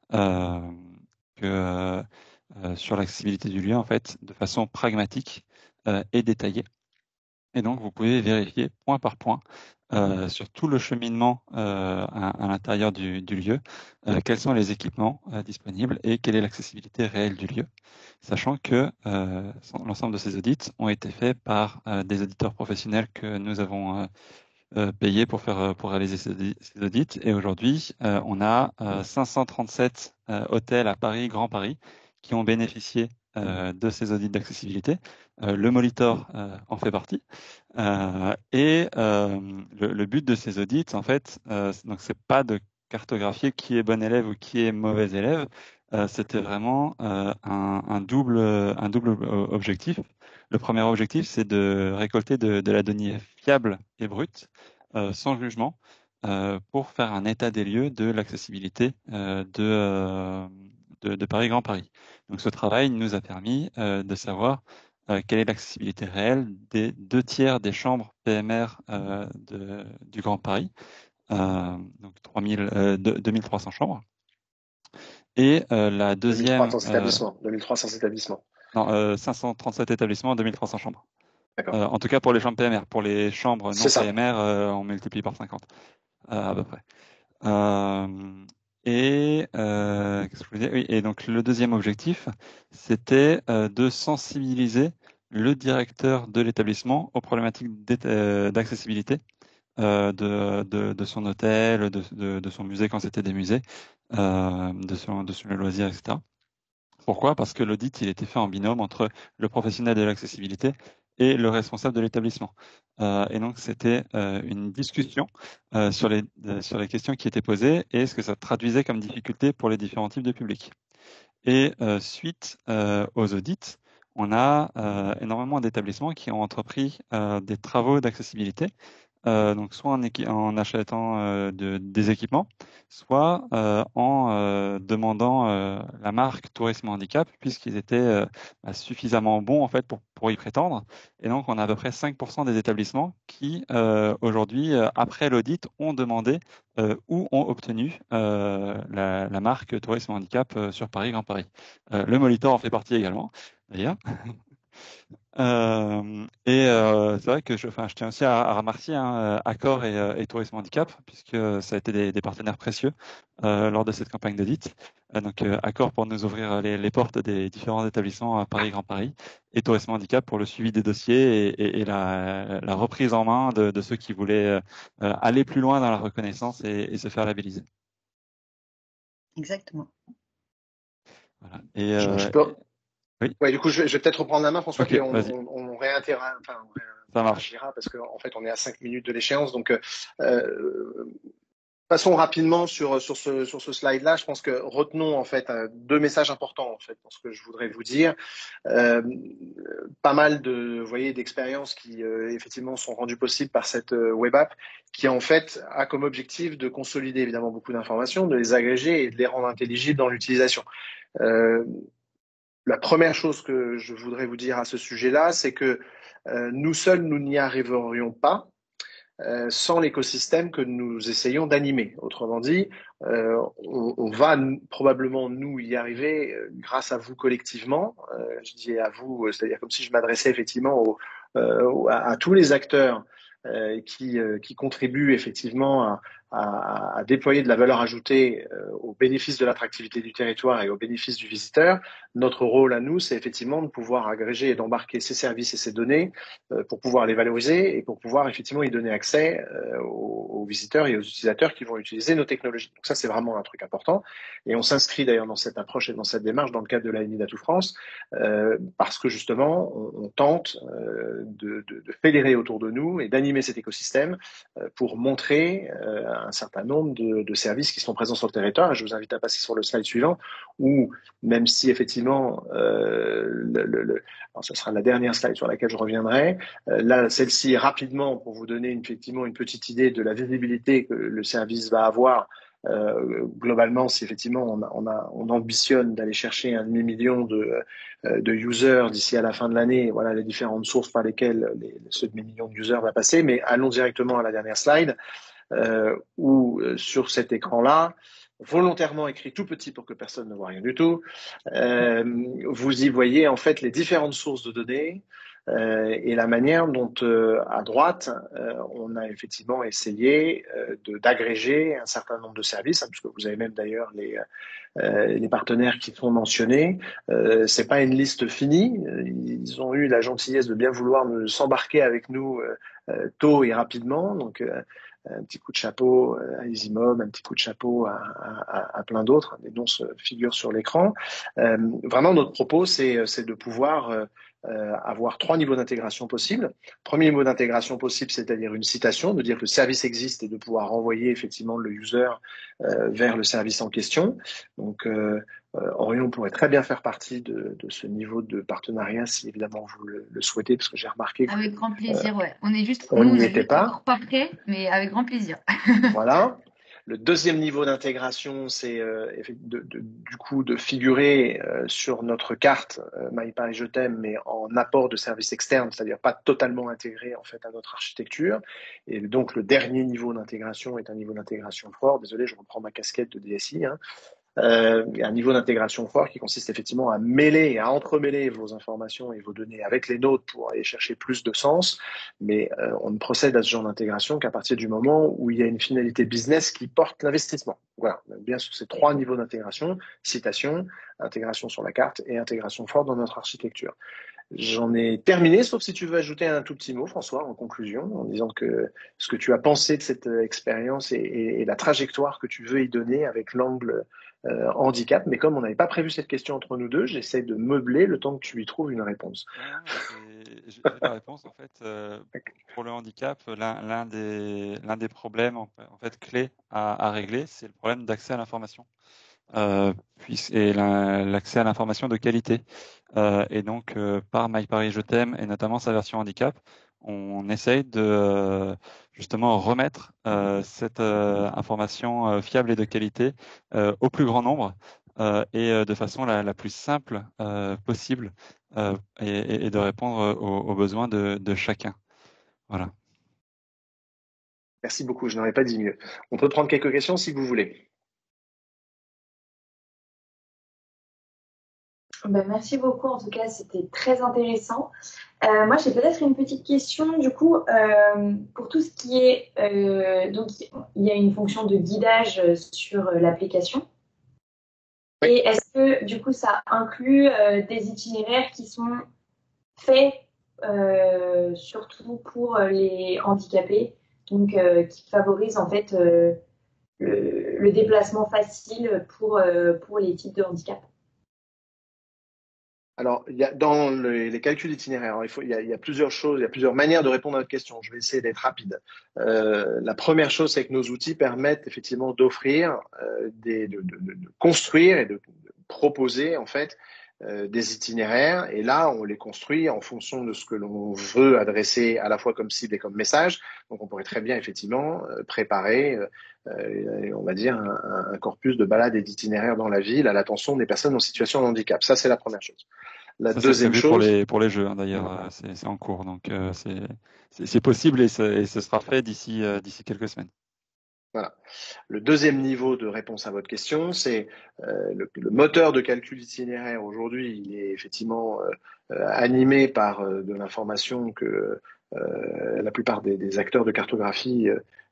S7: sur l'accessibilité du lieu, en fait, de façon pragmatique et détaillée. Et donc, vous pouvez vérifier point par point sur tout le cheminement à l'intérieur du lieu, quels sont les équipements disponibles et quelle est l'accessibilité réelle du lieu, sachant que l'ensemble de ces audits ont été faits par des auditeurs professionnels que nous avons payés pour réaliser ces audits. Et aujourd'hui, on a 537 hôtels à Paris, Grand Paris, qui ont bénéficié de ces audits d'accessibilité. Le Molitor en fait partie. Et le but de ces audits, en fait, donc c'est pas de cartographier qui est bon élève ou qui est mauvais élève. C'était vraiment un double objectif. Le premier objectif, c'est de récolter de la donnée fiable et brute, sans jugement, pour faire un état des lieux de l'accessibilité de Paris Grand Paris. Donc ce travail nous a permis de savoir quelle est l'accessibilité réelle des 2/3 des chambres PMR du Grand Paris, donc 2300 chambres. Et la deuxième...
S6: 2300 établissements.
S7: Non, 537 établissements, 2300 chambres.
S6: D'accord.
S7: En tout cas pour les chambres PMR. Pour les chambres non PMR, on multiplie par 50 à peu près. Qu'est-ce que je voulais dire ? Oui, et donc le deuxième objectif, c'était de sensibiliser le directeur de l'établissement aux problématiques d'accessibilité de son hôtel, de son musée quand c'était des musées, de son loisir, etc. Pourquoi ? Parce que l'audit, il était fait en binôme entre le professionnel de l'accessibilité et le responsable de l'établissement. Et donc, c'était une discussion sur les questions qui étaient posées et ce que ça traduisait comme difficulté pour les différents types de publics. Et suite aux audits, on a énormément d'établissements qui ont entrepris des travaux d'accessibilité, donc soit en achetant des équipements, soit en demandant la marque Tourisme Handicap, puisqu'ils étaient suffisamment bons en fait pour y prétendre. Et donc, on a à peu près 5% des établissements qui, aujourd'hui, après l'audit, ont demandé ou ont obtenu la marque Tourisme Handicap sur Paris, Grand Paris. Le Molitor en fait partie également, d'ailleurs. C'est vrai que je tiens aussi à remercier Accor et Tourisme Handicap, puisque ça a été des partenaires précieux lors de cette campagne d'audit. Donc Accor pour nous ouvrir les portes des différents établissements à Paris, Grand Paris, et Tourisme Handicap pour le suivi des dossiers et la reprise en main de ceux qui voulaient aller plus loin dans la reconnaissance et se faire labelliser.
S5: Exactement.
S7: Voilà.
S6: Oui. Ouais, du coup, je vais peut-être reprendre la main, François,
S7: okay,
S6: puis on réinteragira,
S7: ça marche.
S6: Parce qu'en fait, on est à 5 minutes de l'échéance. Donc, passons rapidement sur ce slide-là. Je pense que retenons en fait 2 messages importants en fait dans ce que je voudrais vous dire. Pas mal d'expériences qui effectivement sont rendues possibles par cette web app, qui en fait a comme objectif de consolider évidemment beaucoup d'informations, de les agréger et de les rendre intelligibles dans l'utilisation. La première chose que je voudrais vous dire à ce sujet-là, c'est que nous seuls, nous n'y arriverions pas sans l'écosystème que nous essayons d'animer. Autrement dit, on va probablement nous y arriver grâce à vous collectivement. Je dis à vous, c'est-à-dire comme si je m'adressais effectivement à tous les acteurs qui contribuent effectivement à déployer de la valeur ajoutée au bénéfice de l'attractivité du territoire et au bénéfice du visiteur, notre rôle à nous, c'est effectivement de pouvoir agréger et d'embarquer ces services et ces données pour pouvoir les valoriser et pour pouvoir effectivement y donner accès aux visiteurs et aux utilisateurs qui vont utiliser nos technologies. Donc ça, c'est vraiment un truc important. Et on s'inscrit d'ailleurs dans cette approche et dans cette démarche dans le cadre de l'ANI d'Atout France parce que justement, on tente de fédérer autour de nous et d'animer cet écosystème pour montrer un certain nombre de services qui sont présents sur le territoire. Je vous invite à passer sur le slide suivant où, même si effectivement, alors ce sera la dernière slide sur laquelle je reviendrai, là, celle-ci rapidement pour vous donner effectivement une petite idée de la visibilité que le service va avoir. Globalement, si effectivement on ambitionne d'aller chercher un demi-million de users d'ici à la fin de l'année, voilà les différentes sources par lesquelles ce demi-million de users va passer. Mais allons directement à la dernière slide, où sur cet écran-là, volontairement écrit tout petit pour que personne ne voit rien du tout, vous y voyez en fait les différentes sources de données et la manière dont à droite on a effectivement essayé d'agréger un certain nombre de services, puisque vous avez même d'ailleurs les partenaires qui sont mentionnés. C'est pas une liste finie. Ils ont eu la gentillesse de bien vouloir s'embarquer avec nous tôt et rapidement. Donc un petit coup de chapeau à EasyMob, un petit coup de chapeau à plein d'autres. Les noms se figurent sur l'écran. Vraiment, notre propos, c'est de pouvoir avoir 3 niveaux d'intégration possibles. Premier niveau d'intégration possible, c'est-à-dire une citation, de dire que le service existe et de pouvoir renvoyer effectivement le user vers le service en question. Donc, Orion pourrait très bien faire partie de ce niveau de partenariat si évidemment vous le souhaitez, parce que j'ai remarqué que
S2: Avec grand plaisir, ouais. On est juste,
S6: on
S2: nous, on
S6: n'y
S2: est
S6: était
S2: juste
S6: pas.
S2: encore pas prêts, mais avec grand plaisir.
S6: Voilà. Le deuxième niveau d'intégration, c'est du coup de figurer sur notre carte My Paris Je t'aime, mais en apport de services externes, c'est-à-dire pas totalement intégré en fait à notre architecture. Et donc le dernier niveau d'intégration est un niveau d'intégration fort. Désolé, je reprends ma casquette de DSI. Un niveau d'intégration fort qui consiste effectivement à mêler et à entremêler vos informations et vos données avec les nôtres pour aller chercher plus de sens. Mais on ne procède à ce genre d'intégration qu'à partir du moment où il y a une finalité business qui porte l'investissement. Voilà, bien sur ces 3 niveaux d'intégration, citation, intégration sur la carte et intégration forte dans notre architecture. J'en ai terminé, sauf si tu veux ajouter un tout petit mot, François, en conclusion, en disant que ce que tu as pensé de cette expérience et la trajectoire que tu veux y donner avec l'angle handicap. Mais comme on n'avait pas prévu cette question entre nous deux, j'essaie de meubler le temps que tu y trouves une réponse.
S7: J'ai la réponse. En fait, pour le handicap, l'un des problèmes en fait clés à régler, c'est le problème d'accès à l'information. Et l'accès à l'information de qualité. Et donc, par My Paris Je t'aime, et notamment sa version handicap, on essaye de justement remettre cette information fiable et de qualité au plus grand nombre et de façon la plus simple possible et de répondre aux besoins de chacun. Voilà.
S6: Merci beaucoup, je n'aurais pas dit mieux. On peut prendre quelques questions si vous voulez.
S3: Ben, merci beaucoup, en tout cas, c'était très intéressant. Moi, j'ai peut-être une petite question, du coup, pour tout ce qui est... donc, il y a une fonction de guidage sur l'application.
S6: Oui.
S3: Et est-ce que, du coup, ça inclut des itinéraires qui sont faits surtout pour les handicapés, donc qui favorisent, en fait, le déplacement facile pour les types de handicap?
S6: Alors, dans les calculs itinéraires, il y a plusieurs choses, il y a plusieurs manières de répondre à votre question. Je vais essayer d'être rapide. La première chose, c'est que nos outils permettent effectivement d'offrir, de construire et de proposer en fait des itinéraires. Et là, on les construit en fonction de ce que l'on veut adresser à la fois comme cible et comme message. Donc, on pourrait très bien effectivement préparer, on va dire, un corpus de balades et d'itinéraires dans la ville à l'attention des personnes en situation de handicap. Ça, c'est la première chose. La deuxième chose,
S7: pour les jeux, hein, d'ailleurs, c'est en cours, donc c'est possible et ce sera fait d'ici quelques semaines.
S6: Voilà. Le deuxième niveau de réponse à votre question, c'est le moteur de calcul itinéraire. Aujourd'hui, il est effectivement animé par de l'information que la plupart des acteurs de cartographie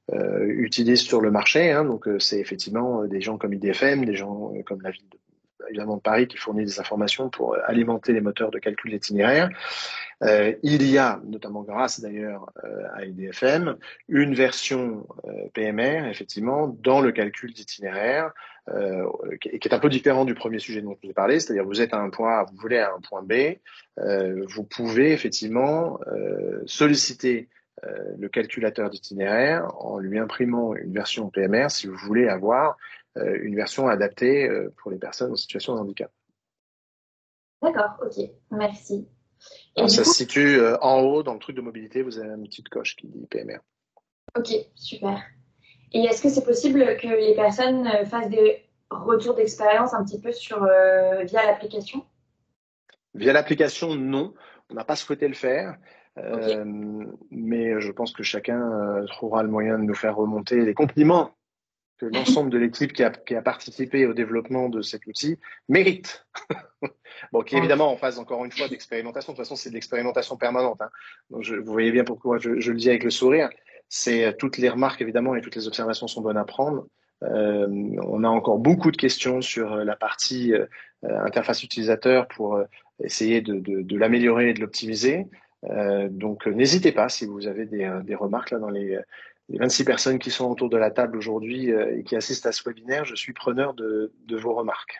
S6: utilisent sur le marché. Hein. Donc, c'est effectivement des gens comme IDFM, des gens comme la ville évidemment de Paris qui fournit des informations pour alimenter les moteurs de calcul d'itinéraire. Il y a, notamment grâce d'ailleurs à IDFM, une version PMR, effectivement, dans le calcul d'itinéraire, qui est un peu différent du premier sujet dont je vous ai parlé, c'est-à-dire vous êtes à un point A, vous voulez à un point B, vous pouvez effectivement solliciter le calculateur d'itinéraire en lui imprimant une version PMR si vous voulez avoir une version adaptée pour les personnes en situation de handicap.
S3: D'accord, ok, merci.
S6: Alors, ça se situe en haut dans le truc de mobilité, vous avez une petite coche qui dit PMR.
S3: Ok, super. Et est-ce que c'est possible que les personnes fassent des retours d'expérience un petit peu via l'application?
S6: Via l'application, non. On n'a pas souhaité le faire.
S3: Okay.
S6: Mais je pense que chacun trouvera le moyen de nous faire remonter les compliments que l'ensemble de l'équipe qui a participé au développement de cet outil mérite. Bon, qui est évidemment en phase, encore une fois, d'expérimentation. De toute façon, c'est de l'expérimentation permanente. Hein. Donc, vous voyez bien pourquoi je le dis avec le sourire. C'est toutes les remarques, évidemment, et toutes les observations sont bonnes à prendre. On a encore beaucoup de questions sur la partie interface utilisateur pour essayer de l'améliorer et de l'optimiser. Donc, n'hésitez pas si vous avez des remarques là dans les 26 personnes qui sont autour de la table aujourd'hui et qui assistent à ce webinaire. Je suis preneur de vos remarques.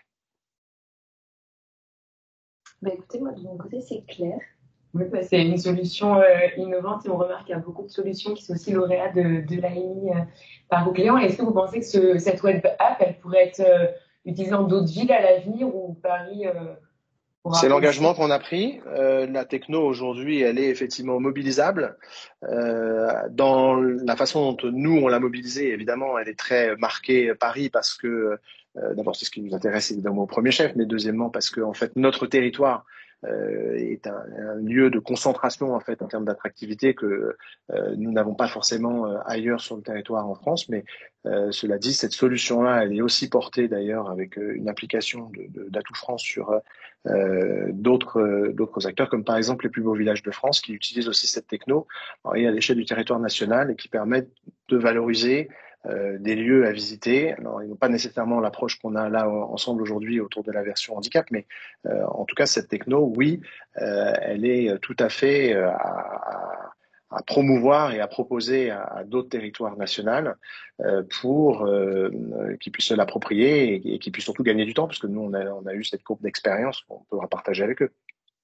S3: Bah écoutez, moi de mon côté, c'est clair.
S4: Oui, bah, c'est une solution innovante et on remarque qu'il y a beaucoup de solutions qui sont aussi lauréats de l'AMI par vos clients. Est-ce que vous pensez que cette web app, elle pourrait être utilisée dans d'autres villes à l'avenir ou Paris
S6: C'est l'engagement qu'on a pris. La techno aujourd'hui, elle est effectivement mobilisable. Dans la façon dont nous on l'a mobilisée, évidemment, elle est très marquée Paris parce que d'abord c'est ce qui nous intéresse évidemment au premier chef, mais deuxièmement parce que en fait notre territoire est un lieu de concentration en fait en termes d'attractivité que nous n'avons pas forcément ailleurs sur le territoire en France. Mais cela dit, cette solution-là, elle est aussi portée d'ailleurs avec une application d'Atout France sur d'autres acteurs, comme par exemple les plus beaux villages de France, qui utilisent aussi cette techno à l'échelle du territoire national et qui permettent de valoriser des lieux à visiter. Alors, ils n'ont pas nécessairement l'approche qu'on a là ensemble aujourd'hui autour de la version handicap, mais en tout cas, cette techno, oui, elle est tout à fait à promouvoir et à proposer à d'autres territoires nationaux pour qu'ils puissent se l'approprier et qu'ils puissent surtout gagner du temps, parce que nous, on a eu cette courbe d'expérience qu'on pourra partager avec eux.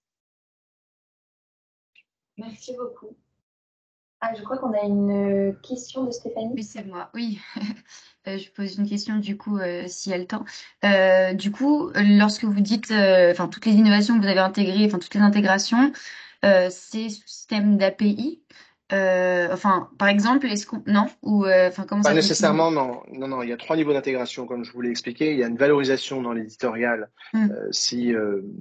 S3: Merci beaucoup. Ah, je crois qu'on a une question de Stéphanie.
S2: Oui, c'est moi. Oui. Je pose une question du coup, si elle a le temps. Du coup, lorsque vous dites, enfin toutes les innovations que vous avez intégrées, enfin toutes les intégrations, c'est sous système d'API. Enfin, par exemple, est-ce qu'on non ou enfin comment
S6: Pas
S2: ça
S6: nécessairement, non. Il y a 3 niveaux d'intégration, comme je vous l'ai expliqué. Il y a une valorisation dans l'éditorial si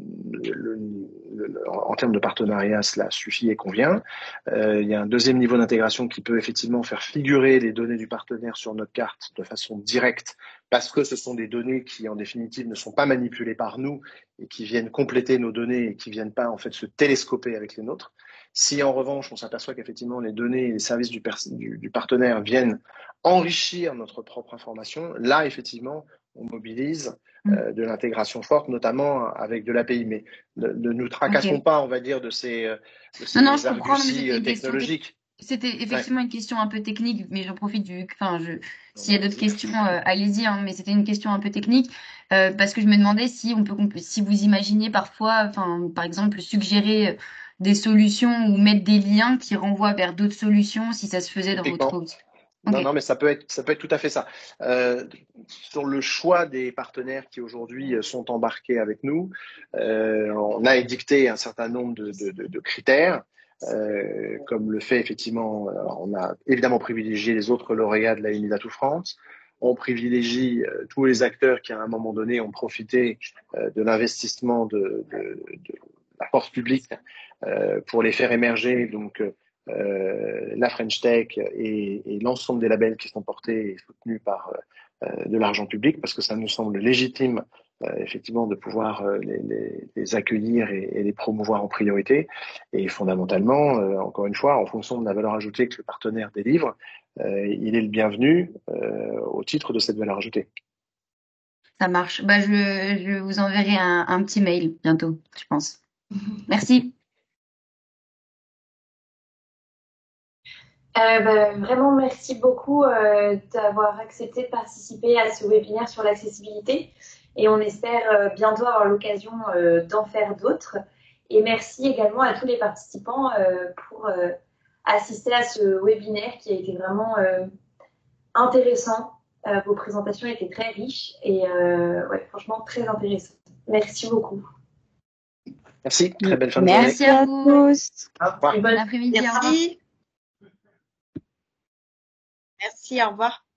S6: en termes de partenariat, cela suffit et convient. Il y a un deuxième niveau d'intégration qui peut effectivement faire figurer les données du partenaire sur notre carte de façon directe, parce que ce sont des données qui, en définitive, ne sont pas manipulées par nous et qui viennent compléter nos données et qui viennent pas en fait se télescoper avec les nôtres. Si en revanche, on s'aperçoit qu'effectivement les données et les services du partenaire viennent enrichir notre propre information, là effectivement, on mobilise de l'intégration forte, notamment avec de l'API. Mais ne nous tracassons pas, on va dire, de ces arguties technologiques.
S2: C'était effectivement une question un peu technique, mais j'en profite s'il y a d'autres questions, allez-y, hein, mais c'était une question un peu technique, parce que je me demandais si si vous imaginez parfois, enfin, par exemple, suggérer des solutions ou mettre des liens qui renvoient vers d'autres solutions, si ça se faisait dans votre outil.
S6: Okay. Non, mais ça peut être tout à fait ça. Sur le choix des partenaires qui aujourd'hui sont embarqués avec nous, on a édicté un certain nombre de critères. Comme le fait effectivement, on a évidemment privilégié les autres lauréats de l'AMI d'Atout France. On privilégie tous les acteurs qui à un moment donné ont profité de l'investissement de la force publique pour les faire émerger. Donc la French Tech et l'ensemble des labels qui sont portés et soutenus par de l'argent public, parce que ça nous semble légitime effectivement de pouvoir les accueillir et les promouvoir en priorité. Et fondamentalement, encore une fois, en fonction de la valeur ajoutée que le partenaire délivre, il est le bienvenu au titre de cette valeur ajoutée.
S2: Ça marche. Bah, je vous enverrai un petit mail bientôt, je pense. Merci.
S3: Vraiment, merci beaucoup d'avoir accepté de participer à ce webinaire sur l'accessibilité. Et on espère bientôt avoir l'occasion d'en faire d'autres. Et merci également à tous les participants pour assister à ce webinaire qui a été vraiment intéressant. Vos présentations étaient très riches et franchement très intéressantes. Merci beaucoup.
S6: Merci, très belle fin de journée.
S2: Merci à vous.
S1: tous.
S3: Bon
S2: Bon après-midi. Au revoir.
S5: Merci. Merci, au revoir.